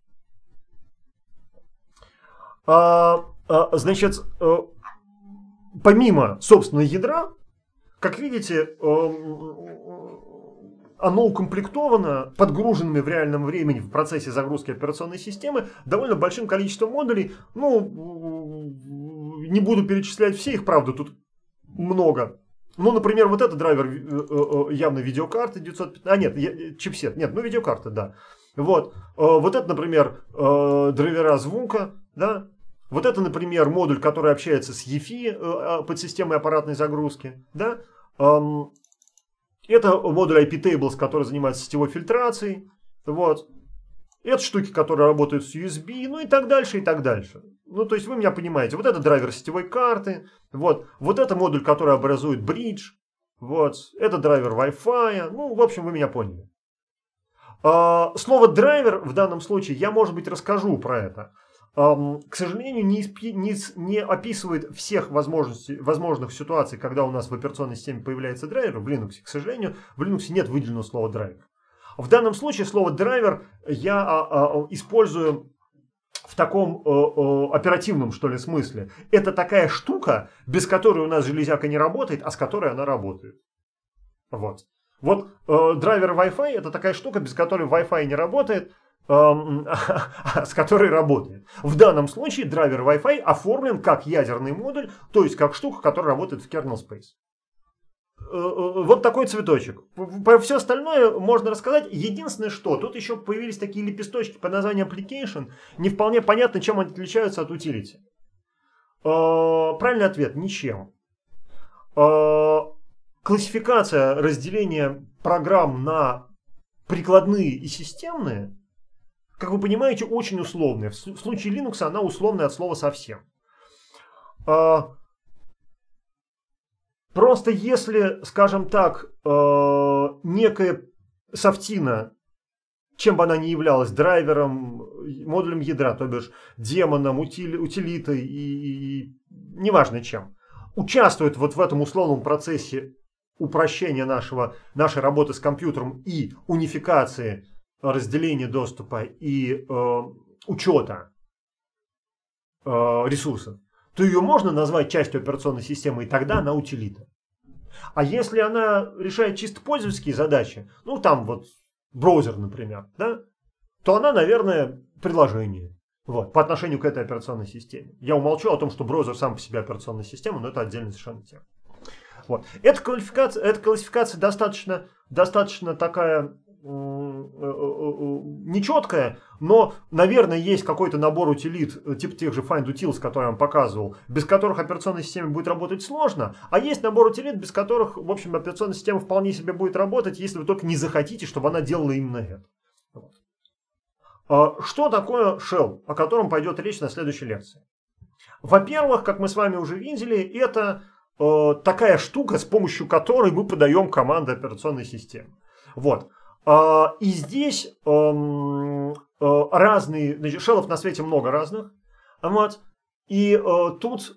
А, а, значит, э, помимо, собственно, ядра, как видите, э, оно укомплектовано подгруженными в реальном времени в процессе загрузки операционной системы довольно большим количеством модулей. Ну, не буду перечислять все их, правда, тут много. Ну, например, вот этот драйвер явно видеокарты девятьсот пятнадцать. А, нет, чипсет. Нет, ну видеокарта, да. Вот. Вот это, например, драйвера звука, да. Вот это, например, модуль, который общается с ЕФИ под системой аппаратной загрузки, да. Это модуль ай пи-Tables, который занимается сетевой фильтрацией. Вот. Это штуки, которые работают с ю эс би, ну и так дальше, и так дальше. Ну, то есть вы меня понимаете. Вот это драйвер сетевой карты. Вот. Вот это модуль, который образует бридж. Вот. Это драйвер Wi-Fi. Ну, в общем, вы меня поняли. А, слово драйвер в данном случае я, может быть, расскажу про это. Um, к сожалению, не, не, не описывает всех возможных ситуаций, когда у нас в операционной системе появляется драйвер. В Linux, к сожалению, в Linux нет выделенного слова драйвер. В данном случае слово драйвер я а, а, использую в таком а, а, оперативном, что ли, смысле. Это такая штука, без которой у нас железяка не работает, а с которой она работает. Вот. Вот э, драйвер Wi-Fi это такая штука, без которой Wi-Fi не работает, э, а с которой работает. В данном случае драйвер Wi-Fi оформлен как ядерный модуль, то есть как штука, которая работает в kernel space. Вот такой цветочек. Про все остальное можно рассказать. Единственное, что тут еще появились такие лепесточки под названием application. Не вполне понятно, чем они отличаются от utility. Правильный ответ – ничем. Классификация разделения программ на прикладные и системные, как вы понимаете, очень условная. В случае Linux она условная от слова совсем. Просто если, скажем так, э, некая софтина, чем бы она ни являлась, драйвером, модулем ядра, то бишь демоном, утили, утилитой и, и неважно чем, участвует вот в этом условном процессе упрощения нашего, нашей работы с компьютером и унификации разделения доступа и э, учета э, ресурсов, то ее можно назвать частью операционной системы, и тогда она утилита. А если она решает чисто пользовательские задачи, ну там вот браузер, например, да, то она, наверное, приложение вот, по отношению к этой операционной системе. Я умолчу о том, что браузер сам по себе операционная система, но это отдельная совершенно тема. Вот. Эта классификация, эта классификация достаточно, достаточно такая нечеткая, но, наверное, есть какой-то набор утилит, типа тех же findutils, которые я вам показывал, без которых операционная система будет работать сложно, а есть набор утилит, без которых, в общем, операционная система вполне себе будет работать, если вы только не захотите, чтобы она делала именно это. Вот. Что такое shell, о котором пойдет речь на следующей лекции? Во-первых, как мы с вами уже видели, это э, такая штука, с помощью которой мы подаем команды операционной системы. Вот. И здесь разные, значит, шеллов на свете много разных. Вот. И тут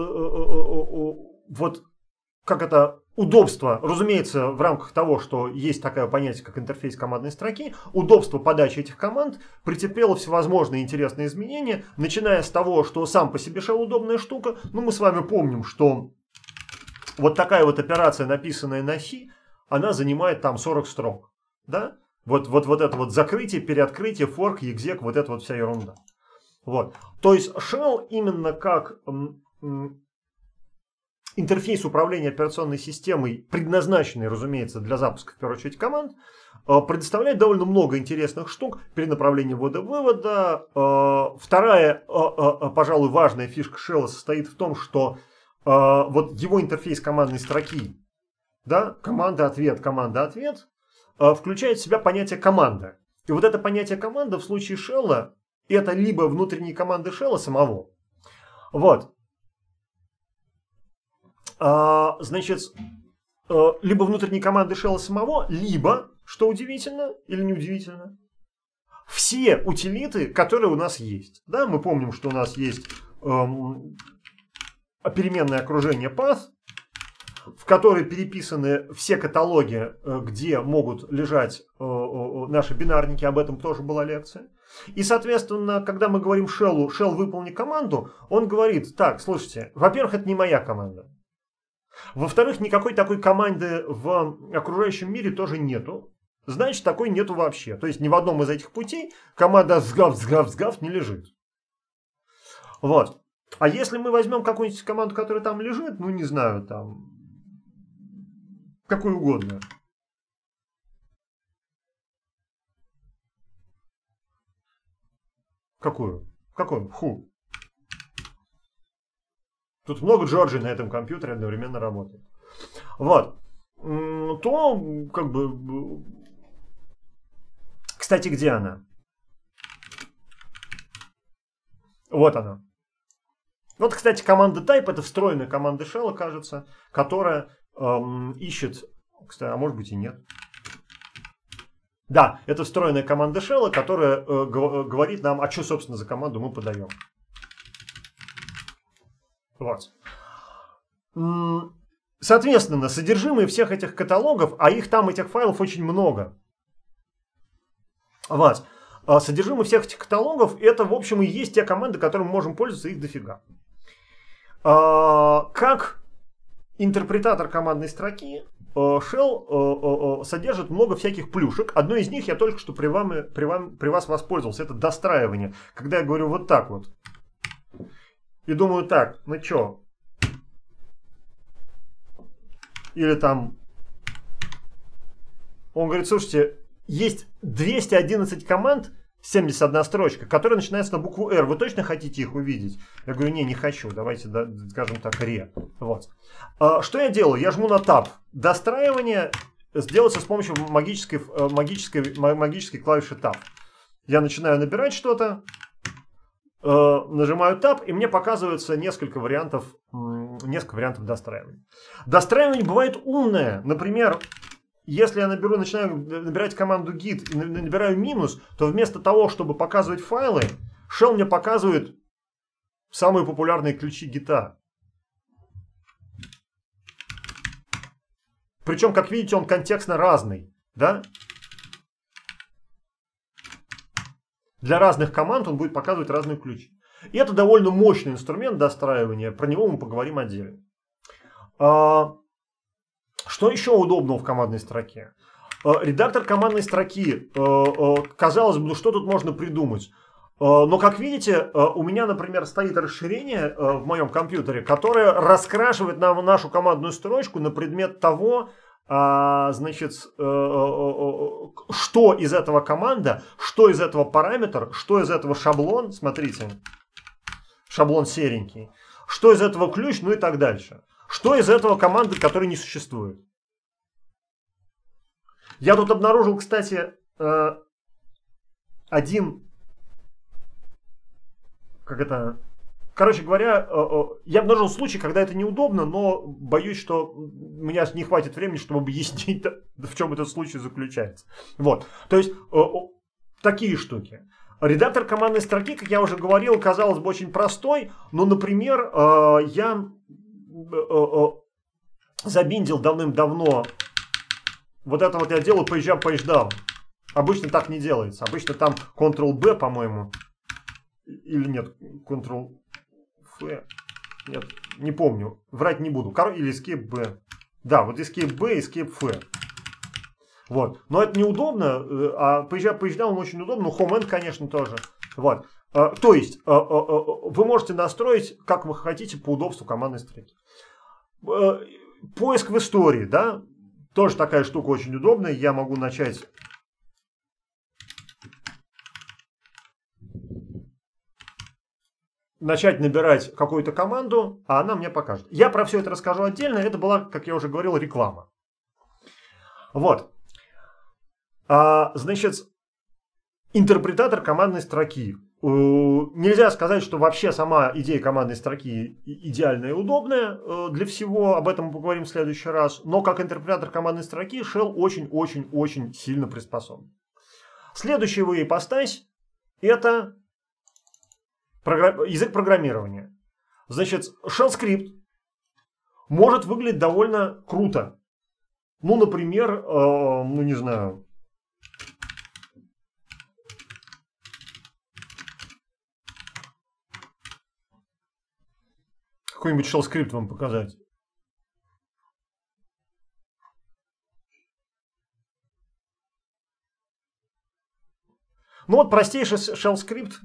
вот как это удобство, разумеется, в рамках того, что есть такое понятие, как интерфейс командной строки, удобство подачи этих команд претерпело всевозможные интересные изменения, начиная с того, что сам по себе shell удобная штука. Ну, мы с вами помним, что вот такая вот операция, написанная на C, она занимает там сорок строк. Да? Вот, вот, вот это вот закрытие, переоткрытие, форк, exec, вот это вот вся ерунда. Вот. То есть shell именно как м, м, интерфейс управления операционной системой, предназначенный, разумеется, для запуска, в первую очередь, команд, э, предоставляет довольно много интересных штук. Перенаправление ввода-вывода. Э, вторая, э, э, пожалуй, важная фишка shell состоит в том, что э, вот его интерфейс командной строки, да, команда-ответ, команда-ответ, включает в себя понятие команда. И вот это понятие команда в случае shell это либо внутренние команды shell самого. Вот. А, значит, либо внутренние команды shell самого, либо, что удивительно или не удивительно, все утилиты, которые у нас есть. Да, мы помним, что у нас есть эм, переменное окружение path, в которой переписаны все каталоги, где могут лежать наши бинарники, об этом тоже была лекция. И, соответственно, когда мы говорим shell, shell выполни команду, он говорит, так, слушайте, во-первых, это не моя команда. Во-вторых, никакой такой команды в окружающем мире тоже нету. Значит, такой нету вообще. То есть ни в одном из этих путей команда сгав-сгав-сгав не лежит. Вот. А если мы возьмем какую-нибудь команду, которая там лежит, ну не знаю, там... какую угодно. Какую? Какую? Ху. Тут много Джорджи на этом компьютере одновременно работает. Вот. То, как бы... Кстати, где она? Вот она. Вот, кстати, команда type это встроенная команда shell, кажется, которая эм, ищет... Кстати, а может быть и нет. Да, это встроенная команда shell, которая э, говорит нам, а что, собственно, за команду мы подаем. Вот. Соответственно, содержимое всех этих каталогов, а их там, этих файлов, очень много. Вот. Содержимое всех этих каталогов, это, в общем, и есть те команды, которыми мы можем пользоваться, их дофига. Как интерпретатор командной строки, Shell содержит много всяких плюшек. Одной из них я только что при, вам, при, вам, при вас воспользовался. Это достраивание. Когда я говорю вот так вот. И думаю так, ну чё? Или там... Он говорит, слушайте, есть двести одиннадцать команд, семьдесят одна строчка, которая начинается на букву R. Вы точно хотите их увидеть? Я говорю, не, не хочу. Давайте, да, скажем так, ре. Вот. А, что я делаю? Я жму на Tab. Достраивание сделается с помощью магической, магической, магической клавиши Tab. Я начинаю набирать что-то, э, нажимаю Tab, и мне показывается несколько вариантов, несколько вариантов достраивания. Достраивание бывает умное. Например, если я наберу, начинаю набирать команду git и набираю минус, то вместо того, чтобы показывать файлы, Shell мне показывает самые популярные ключи гита. Причем, как видите, он контекстно разный. Да? Для разных команд он будет показывать разные ключи. И это довольно мощный инструмент достраивания. Про него мы поговорим отдельно. Что еще удобного в командной строке? Редактор командной строки. Казалось бы, ну что тут можно придумать? Но, как видите, у меня, например, стоит расширение в моем компьютере, которое раскрашивает нам нашу командную строчку на предмет того, значит, что из этого команда, что из этого параметр, что из этого шаблон, смотрите, шаблон серенький, что из этого ключ, ну и так дальше. Что из этого команды, которая не существует. Я тут обнаружил, кстати, один... Как это... Короче говоря, я обнаружил случай, когда это неудобно, но боюсь, что у меня не хватит времени, чтобы объяснить, в чем этот случай заключается. Вот. То есть, такие штуки. Редактор командной строки, как я уже говорил, казалось бы, очень простой, но, например, я... забиндил давным-давно. Вот это вот я делаю page up, page down. Обычно так не делается. Обычно там контрол-бэ, по-моему. Или нет, контрол-эф. Нет, не помню. Врать не буду. Или escape-бэ. Да, вот escape-бэ, escape-эф. Вот. Но это неудобно. А page up, page down очень удобно. Ну, home-end, конечно, тоже. Вот. То есть, вы можете настроить, как вы хотите, по удобству командной строки. Поиск в истории, да, тоже такая штука очень удобная. Я могу начать начать набирать какую-то команду, а она мне покажет. Я про все это расскажу отдельно. Это была, как я уже говорил, реклама. Вот. А, значит, интерпретатор командной строки. Нельзя сказать, что вообще сама идея командной строки идеальная и удобная для всего. Об этом мы поговорим в следующий раз. Но как интерпретатор командной строки Shell очень-очень-очень сильно приспособлен. Следующая его ипостась – это язык программирования. Значит, Shell скрипт может выглядеть довольно круто. Ну, например, ну не знаю... Какой-нибудь shell скрипт вам показать. Ну вот простейший shell скрипт.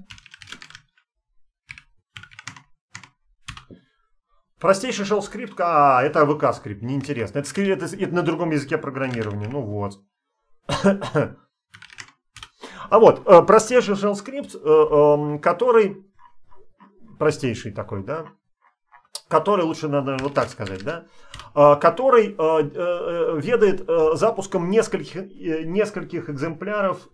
Простейший shell скрипт. А, это эй ви кей скрипт. Неинтересно. Это, это, это на другом языке программирования. Ну вот. А вот, простейший shell скрипт, который... Простейший такой, да? Который, лучше надо вот так сказать, да, который ведает запуском нескольких, нескольких экземпляров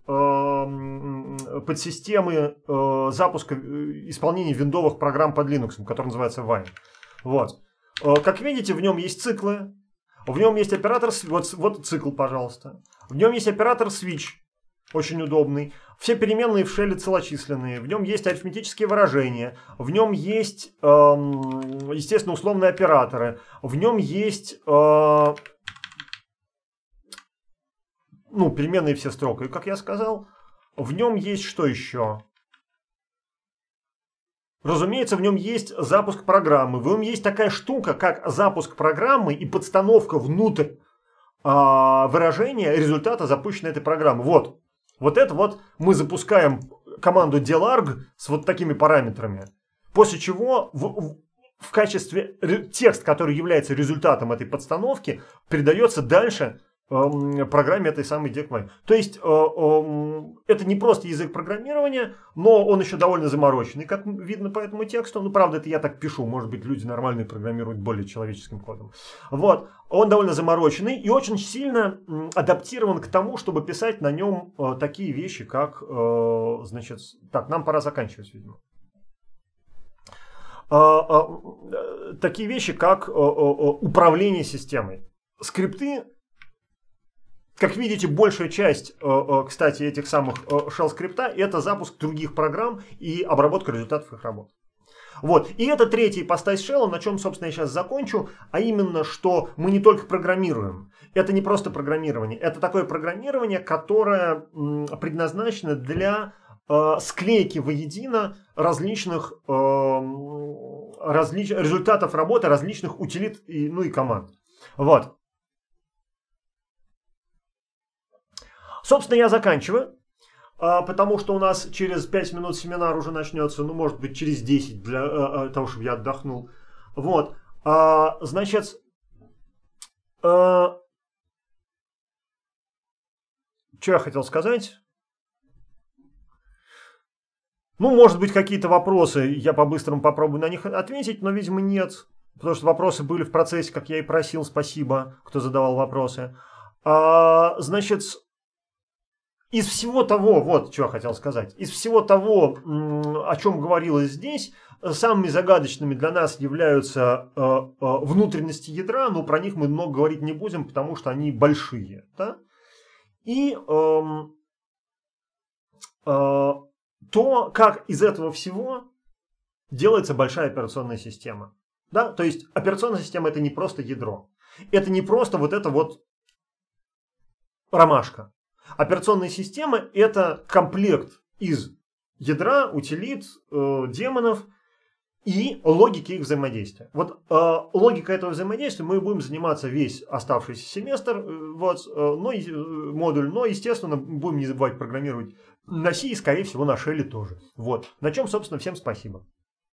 подсистемы запуска исполнения виндовых программ под Linux, который называется Wine. Вот. Как видите, в нем есть циклы, в нем есть оператор, вот, вот цикл, пожалуйста, в нем есть оператор switch, очень удобный. Все переменные в шелле целочисленные. В нем есть арифметические выражения. В нем есть, эм, естественно, условные операторы. В нем есть э, ну, переменные все строки. И, как я сказал, в нем есть что еще? Разумеется, в нем есть запуск программы. В нем есть такая штука, как запуск программы и подстановка внутрь выражение результата запущенной этой программы. Вот. Вот это вот мы запускаем команду delarg с вот такими параметрами. После чего в, в качестве текст, который является результатом этой подстановки, передается дальше э, программе этой самой decline. То есть э, э, это не просто язык программирования, но он еще довольно замороченный, как видно по этому тексту. Ну, правда, это я так пишу. Может быть, люди нормальные программируют более человеческим кодом. Вот. Он довольно замороченный и очень сильно адаптирован к тому, чтобы писать на нем э, такие вещи, как, э, значит, так, нам пора заканчивать, видимо. Э, э, такие вещи, как э, э, управление системой. Скрипты, как видите, большая часть, э, э, кстати, этих самых э, shell скрипта, это запуск других программ и обработка результатов их работы. Вот. И это третья ипостась shell, на чем, собственно, я сейчас закончу, а именно, что мы не только программируем. Это не просто программирование, это такое программирование, которое м, предназначено для э, склейки воедино различных э, различ... результатов работы различных утилит и, ну, и команд. Вот. Собственно, я заканчиваю. Потому что у нас через пять минут семинар уже начнется, ну, может быть, через десять, для э, того, чтобы я отдохнул. Вот. А, значит, э, что я хотел сказать? Ну, может быть, какие-то вопросы, я по-быстрому попробую на них ответить, но, видимо, нет. Потому что вопросы были в процессе, как я и просил. Спасибо, кто задавал вопросы. А, значит... Из всего того, вот что я хотел сказать, из всего того, о чем говорилось здесь, самыми загадочными для нас являются э, э, внутренности ядра, но про них мы много говорить не будем, потому что они большие. Да? И э, э, то, как из этого всего делается большая операционная система. Да? То есть операционная система — это не просто ядро, это не просто вот эта вот ромашка. Операционная система — это комплект из ядра, утилит, э, демонов и логики их взаимодействия. Вот э, логика этого взаимодействия мы будем заниматься весь оставшийся семестр, э, вот, э, но, э, модуль, но, естественно, будем не забывать программировать на C и, скорее всего, на Shell тоже. Вот. На чем, собственно, всем спасибо.